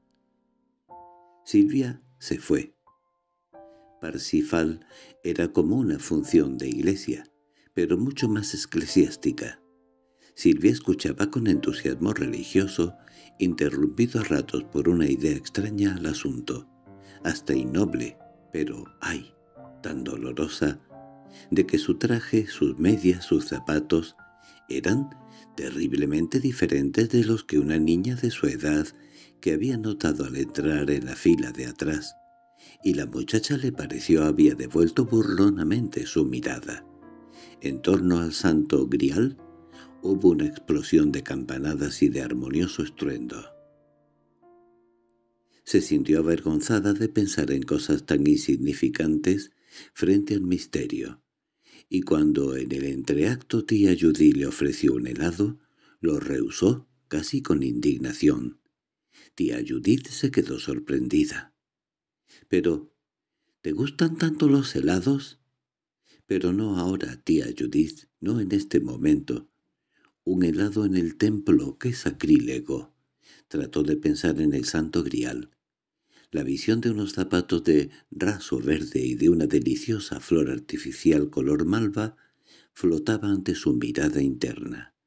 Silvia se fue. Parsifal era como una función de iglesia, pero mucho más eclesiástica. Silvia escuchaba con entusiasmo religioso, interrumpido a ratos por una idea extraña al asunto, hasta innoble, pero ¡ay!, tan dolorosa, de que su traje, sus medias, sus zapatos eran terriblemente diferentes de los que una niña de su edad, que había notado al entrar en la fila de atrás, y la muchacha le pareció había devuelto burlonamente su mirada. En torno al santo grial hubo una explosión de campanadas y de armonioso estruendo. Se sintió avergonzada de pensar en cosas tan insignificantes frente al misterio, y cuando en el entreacto tía Judy le ofreció un helado, lo rehusó casi con indignación. Tía Judith se quedó sorprendida. —¿Pero te gustan tanto los helados? —Pero no ahora, tía Judith, no en este momento. Un helado en el templo, qué sacrílego. Trató de pensar en el santo grial. La visión de unos zapatos de raso verde y de una deliciosa flor artificial color malva flotaba ante su mirada interna.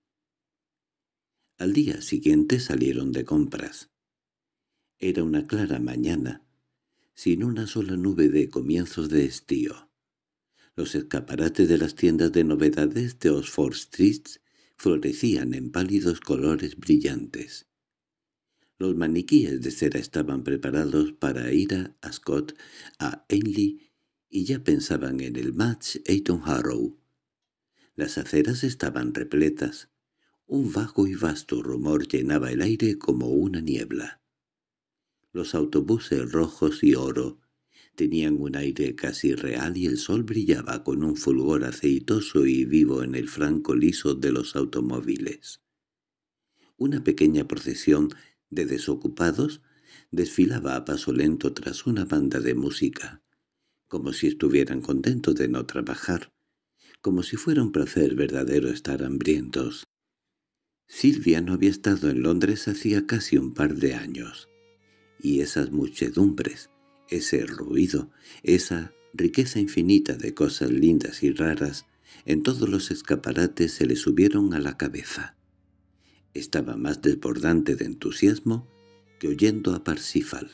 Al día siguiente salieron de compras. Era una clara mañana, sin una sola nube de comienzos de estío. Los escaparates de las tiendas de novedades de Oxford Street florecían en pálidos colores brillantes. Los maniquíes de cera estaban preparados para ir a Ascot, a Ainley, y ya pensaban en el match Eton Harrow. Las aceras estaban repletas. Un vago y vasto rumor llenaba el aire como una niebla. Los autobuses rojos y oro tenían un aire casi real y el sol brillaba con un fulgor aceitoso y vivo en el franco liso de los automóviles. Una pequeña procesión de desocupados desfilaba a paso lento tras una banda de música, como si estuvieran contentos de no trabajar, como si fuera un placer verdadero estar hambrientos. Silvia no había estado en Londres hacía casi un par de años, y esas muchedumbres, ese ruido, esa riqueza infinita de cosas lindas y raras, en todos los escaparates se le subieron a la cabeza. Estaba más desbordante de entusiasmo que oyendo a Parsifal.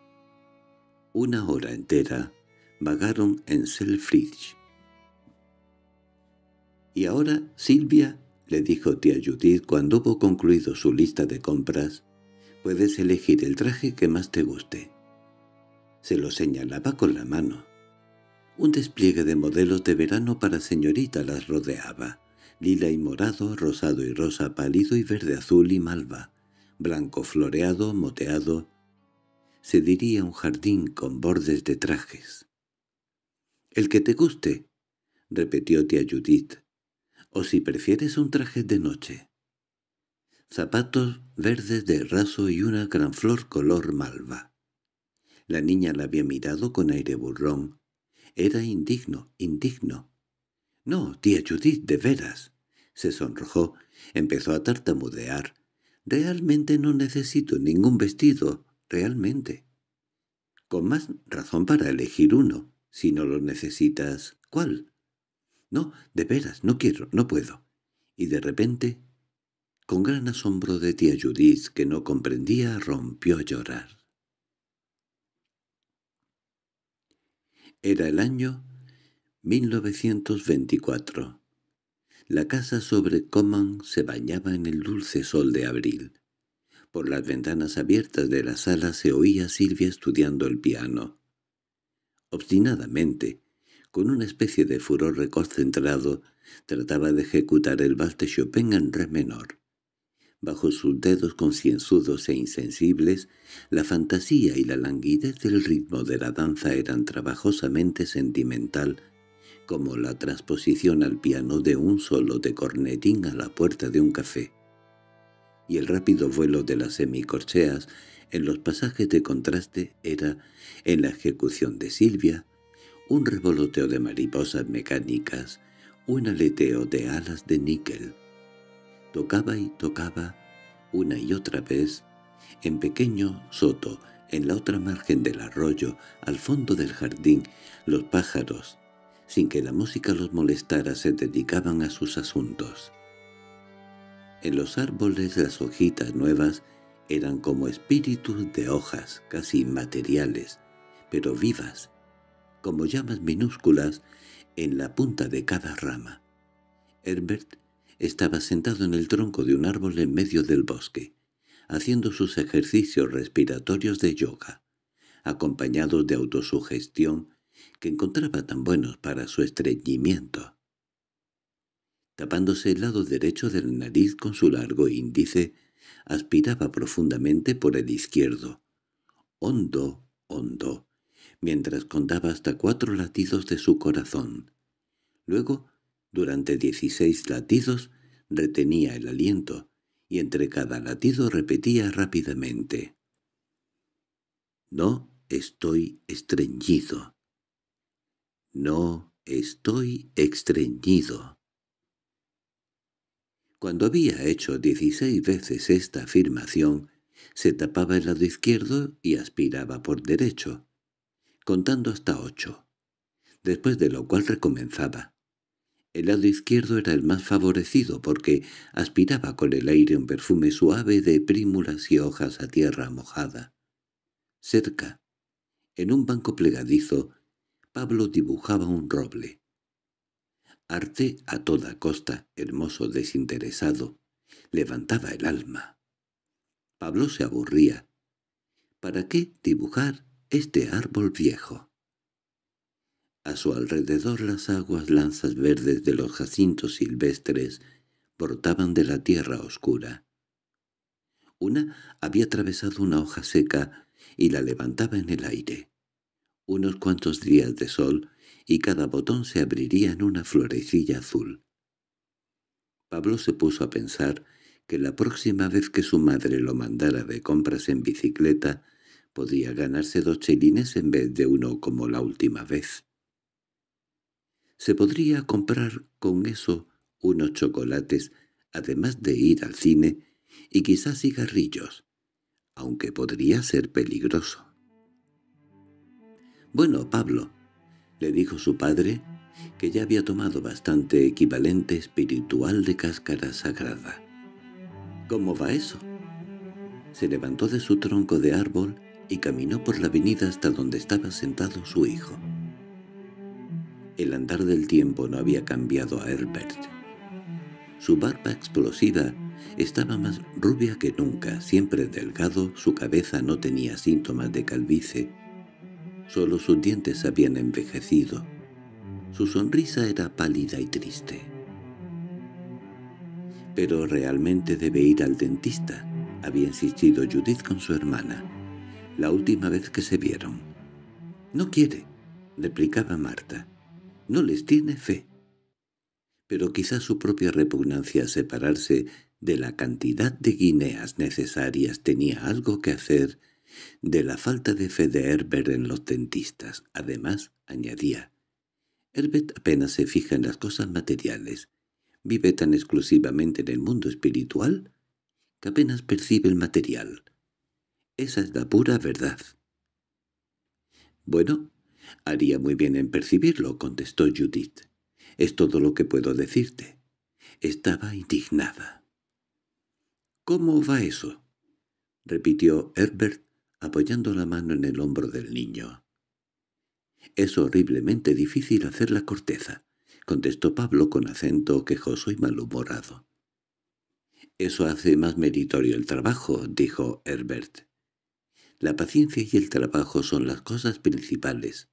Una hora entera vagaron en Selfridge. —¿Y ahora, Silvia? —le dijo tía Judith cuando hubo concluido su lista de compras—, puedes elegir el traje que más te guste. Se lo señalaba con la mano. Un despliegue de modelos de verano para señorita las rodeaba. Lila y morado, rosado y rosa pálido y verde azul y malva, blanco floreado, moteado. Se diría un jardín con bordes de trajes. —El que te guste —repitió tía Judith—, o si prefieres un traje de noche. Zapatos verdes de raso y una gran flor color malva. La niña la había mirado con aire burlón. Era indigno, indigno. —No, tía Judith, de veras. Se sonrojó, empezó a tartamudear. —Realmente no necesito ningún vestido, realmente. —Con más razón para elegir uno. Si no lo necesitas, ¿cuál? —No, de veras, no quiero, no puedo. Y de repente, con gran asombro de tía Judith, que no comprendía, rompió a llorar. Era el año 1924. La casa sobre Coman se bañaba en el dulce sol de abril. Por las ventanas abiertas de la sala se oía a Silvia estudiando el piano. Obstinadamente, con una especie de furor reconcentrado, trataba de ejecutar el vals de Chopin en re menor. Bajo sus dedos concienzudos e insensibles, la fantasía y la languidez del ritmo de la danza eran trabajosamente sentimental, como la transposición al piano de un solo de cornetín a la puerta de un café, y el rápido vuelo de las semicorcheas en los pasajes de contraste era, en la ejecución de Silvia, un revoloteo de mariposas mecánicas, un aleteo de alas de níquel. Tocaba y tocaba, una y otra vez, en pequeño soto, en la otra margen del arroyo, al fondo del jardín, los pájaros, sin que la música los molestara, se dedicaban a sus asuntos. En los árboles las hojitas nuevas eran como espíritus de hojas casi inmateriales, pero vivas, como llamas minúsculas en la punta de cada rama. Herbert estaba sentado en el tronco de un árbol en medio del bosque, haciendo sus ejercicios respiratorios de yoga. acompañados de autosugestión que encontraba tan buenos para su estreñimiento. Tapándose el lado derecho de la nariz con su largo índice, aspiraba profundamente por el izquierdo, hondo, hondo, mientras contaba hasta 4 latidos de su corazón. Luego, durante 16 latidos, retenía el aliento, y entre cada latido repetía rápidamente: «No estoy estreñido. No estoy estreñido». Cuando había hecho 16 veces esta afirmación, se tapaba el lado izquierdo y aspiraba por derecho, contando hasta 8, después de lo cual recomenzaba. El lado izquierdo era el más favorecido porque aspiraba con el aire un perfume suave de prímulas y hojas a tierra mojada. Cerca, en un banco plegadizo, Pablo dibujaba un roble. Arte a toda costa, hermoso, desinteresado, levantaba el alma. Pablo se aburría. ¿Para qué dibujar este árbol viejo? A su alrededor las aguas lanzas verdes de los jacintos silvestres brotaban de la tierra oscura. Una había atravesado una hoja seca y la levantaba en el aire. Unos cuantos días de sol y cada botón se abriría en una florecilla azul. Pablo se puso a pensar que la próxima vez que su madre lo mandara de compras en bicicleta podía ganarse 2 chelines en vez de 1 como la última vez. Se podría comprar con eso unos chocolates, además de ir al cine, y quizás cigarrillos, aunque podría ser peligroso. «Bueno, Pablo», le dijo su padre, que ya había tomado bastante equivalente espiritual de cáscara sagrada. «¿Cómo va eso?» Se levantó de su tronco de árbol y caminó por la avenida hasta donde estaba sentado su hijo. El andar del tiempo no había cambiado a Herbert. Su barba explosiva estaba más rubia que nunca, siempre delgado, su cabeza no tenía síntomas de calvicie. Solo sus dientes habían envejecido. Su sonrisa era pálida y triste. «Pero realmente debe ir al dentista», había insistido Judith con su hermana, la última vez que se vieron. «No quiere», replicaba Marta. «No les tiene fe». Pero quizás su propia repugnancia a separarse de la cantidad de guineas necesarias tenía algo que hacer de la falta de fe de Herbert en los dentistas. Además, añadía, Herbert apenas se fija en las cosas materiales. Vive tan exclusivamente en el mundo espiritual que apenas percibe el material. Esa es la pura verdad. «Bueno, haría muy bien en percibirlo», contestó Judith. «Es todo lo que puedo decirte». Estaba indignada. «¿Cómo va eso?», repitió Herbert, apoyando la mano en el hombro del niño. «Es horriblemente difícil hacer la corteza», contestó Pablo con acento quejoso y malhumorado. «Eso hace más meritorio el trabajo», dijo Herbert. «La paciencia y el trabajo son las cosas principales».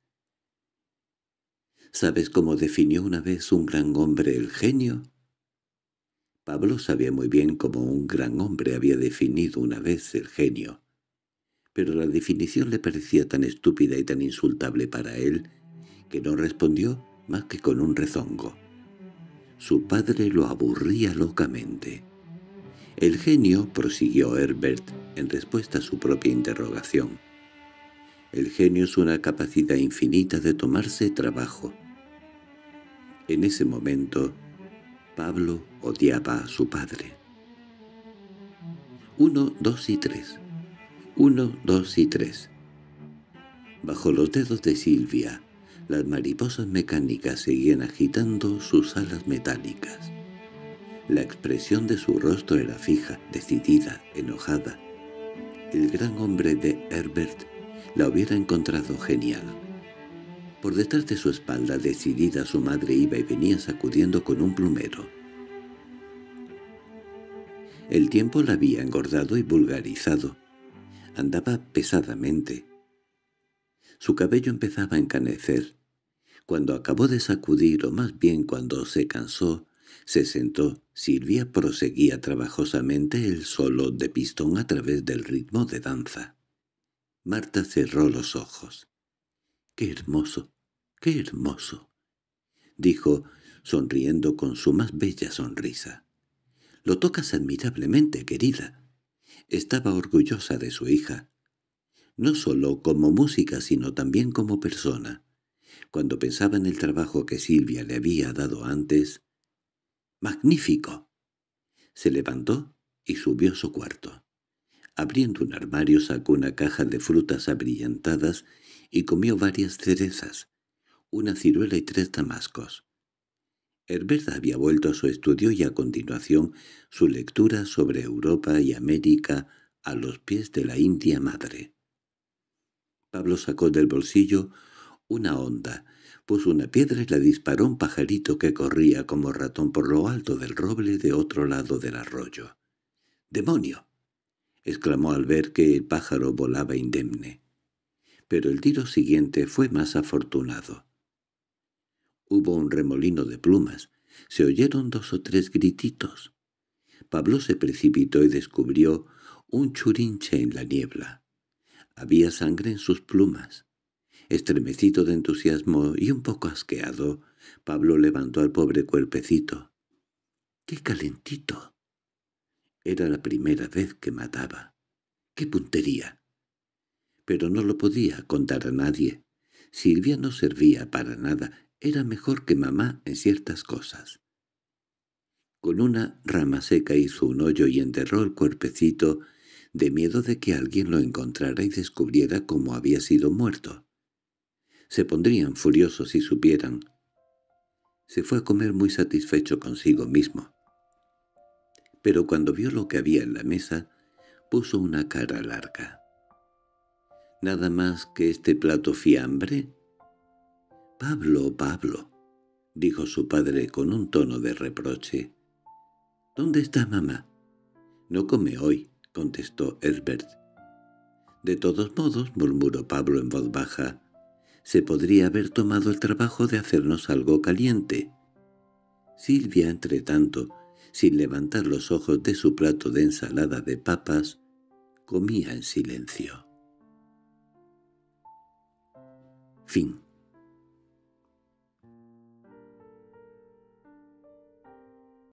¿Sabes cómo definió una vez un gran hombre el genio? Pablo sabía muy bien cómo un gran hombre había definido una vez el genio, pero la definición le parecía tan estúpida y tan insultable para él que no respondió más que con un rezongo. Su padre lo aburría locamente. «El genio», prosiguió Herbert, en respuesta a su propia interrogación, «el genio es una capacidad infinita de tomarse trabajo». En ese momento, Pablo odiaba a su padre. 1, 2 y 3. 1, 2 y 3. Bajo los dedos de Silvia, las mariposas mecánicas seguían agitando sus alas metálicas. La expresión de su rostro era fija, decidida, enojada. El gran hombre de Herbert la hubiera encontrado genial. Por detrás de su espalda decidida su madre iba y venía sacudiendo con un plumero. El tiempo la había engordado y vulgarizado. Andaba pesadamente. Su cabello empezaba a encanecer. Cuando acabó de sacudir, o más bien cuando se cansó, se sentó. Silvia proseguía trabajosamente el solo de pistón a través del ritmo de danza. Marta cerró los ojos. —¡Qué hermoso! ¡Qué hermoso! —dijo, sonriendo con su más bella sonrisa. —Lo tocas admirablemente, querida. Estaba orgullosa de su hija, no solo como música sino también como persona. Cuando pensaba en el trabajo que Silvia le había dado antes... ¡Magnífico! Se levantó y subió a su cuarto. Abriendo un armario sacó una caja de frutas abrillantadas y comió varias cerezas, una ciruela y 3 damascos. Herbert había vuelto a su estudio y a continuación su lectura sobre Europa y América a los pies de la India madre. Pablo sacó del bolsillo una honda, puso una piedra y la disparó a un pajarito que corría como ratón por lo alto del roble de otro lado del arroyo. —¡Demonio! —exclamó al ver que el pájaro volaba indemne. Pero el tiro siguiente fue más afortunado. Hubo un remolino de plumas. Se oyeron 2 o 3 grititos. Pablo se precipitó y descubrió un churinche en la niebla. Había sangre en sus plumas. Estremecido de entusiasmo y un poco asqueado, Pablo levantó al pobre cuerpecito. ¡Qué calentito! Era la primera vez que mataba. ¡Qué puntería! Pero no lo podía contar a nadie. Silvia no servía para nada. Era mejor que mamá en ciertas cosas. Con una rama seca hizo un hoyo y enterró el cuerpecito, de miedo de que alguien lo encontrara y descubriera cómo había sido muerto. Se pondrían furiosos si supieran. Se fue a comer muy satisfecho consigo mismo. Pero cuando vio lo que había en la mesa, puso una cara larga. —¿Nada más que este plato fiambre? —Pablo, Pablo —dijo su padre con un tono de reproche—, ¿dónde está mamá? —No come hoy —contestó Herbert. —De todos modos —murmuró Pablo en voz baja—, se podría haber tomado el trabajo de hacernos algo caliente. Silvia, entretanto, sin levantar los ojos de su plato de ensalada de papas, comía en silencio. Fin.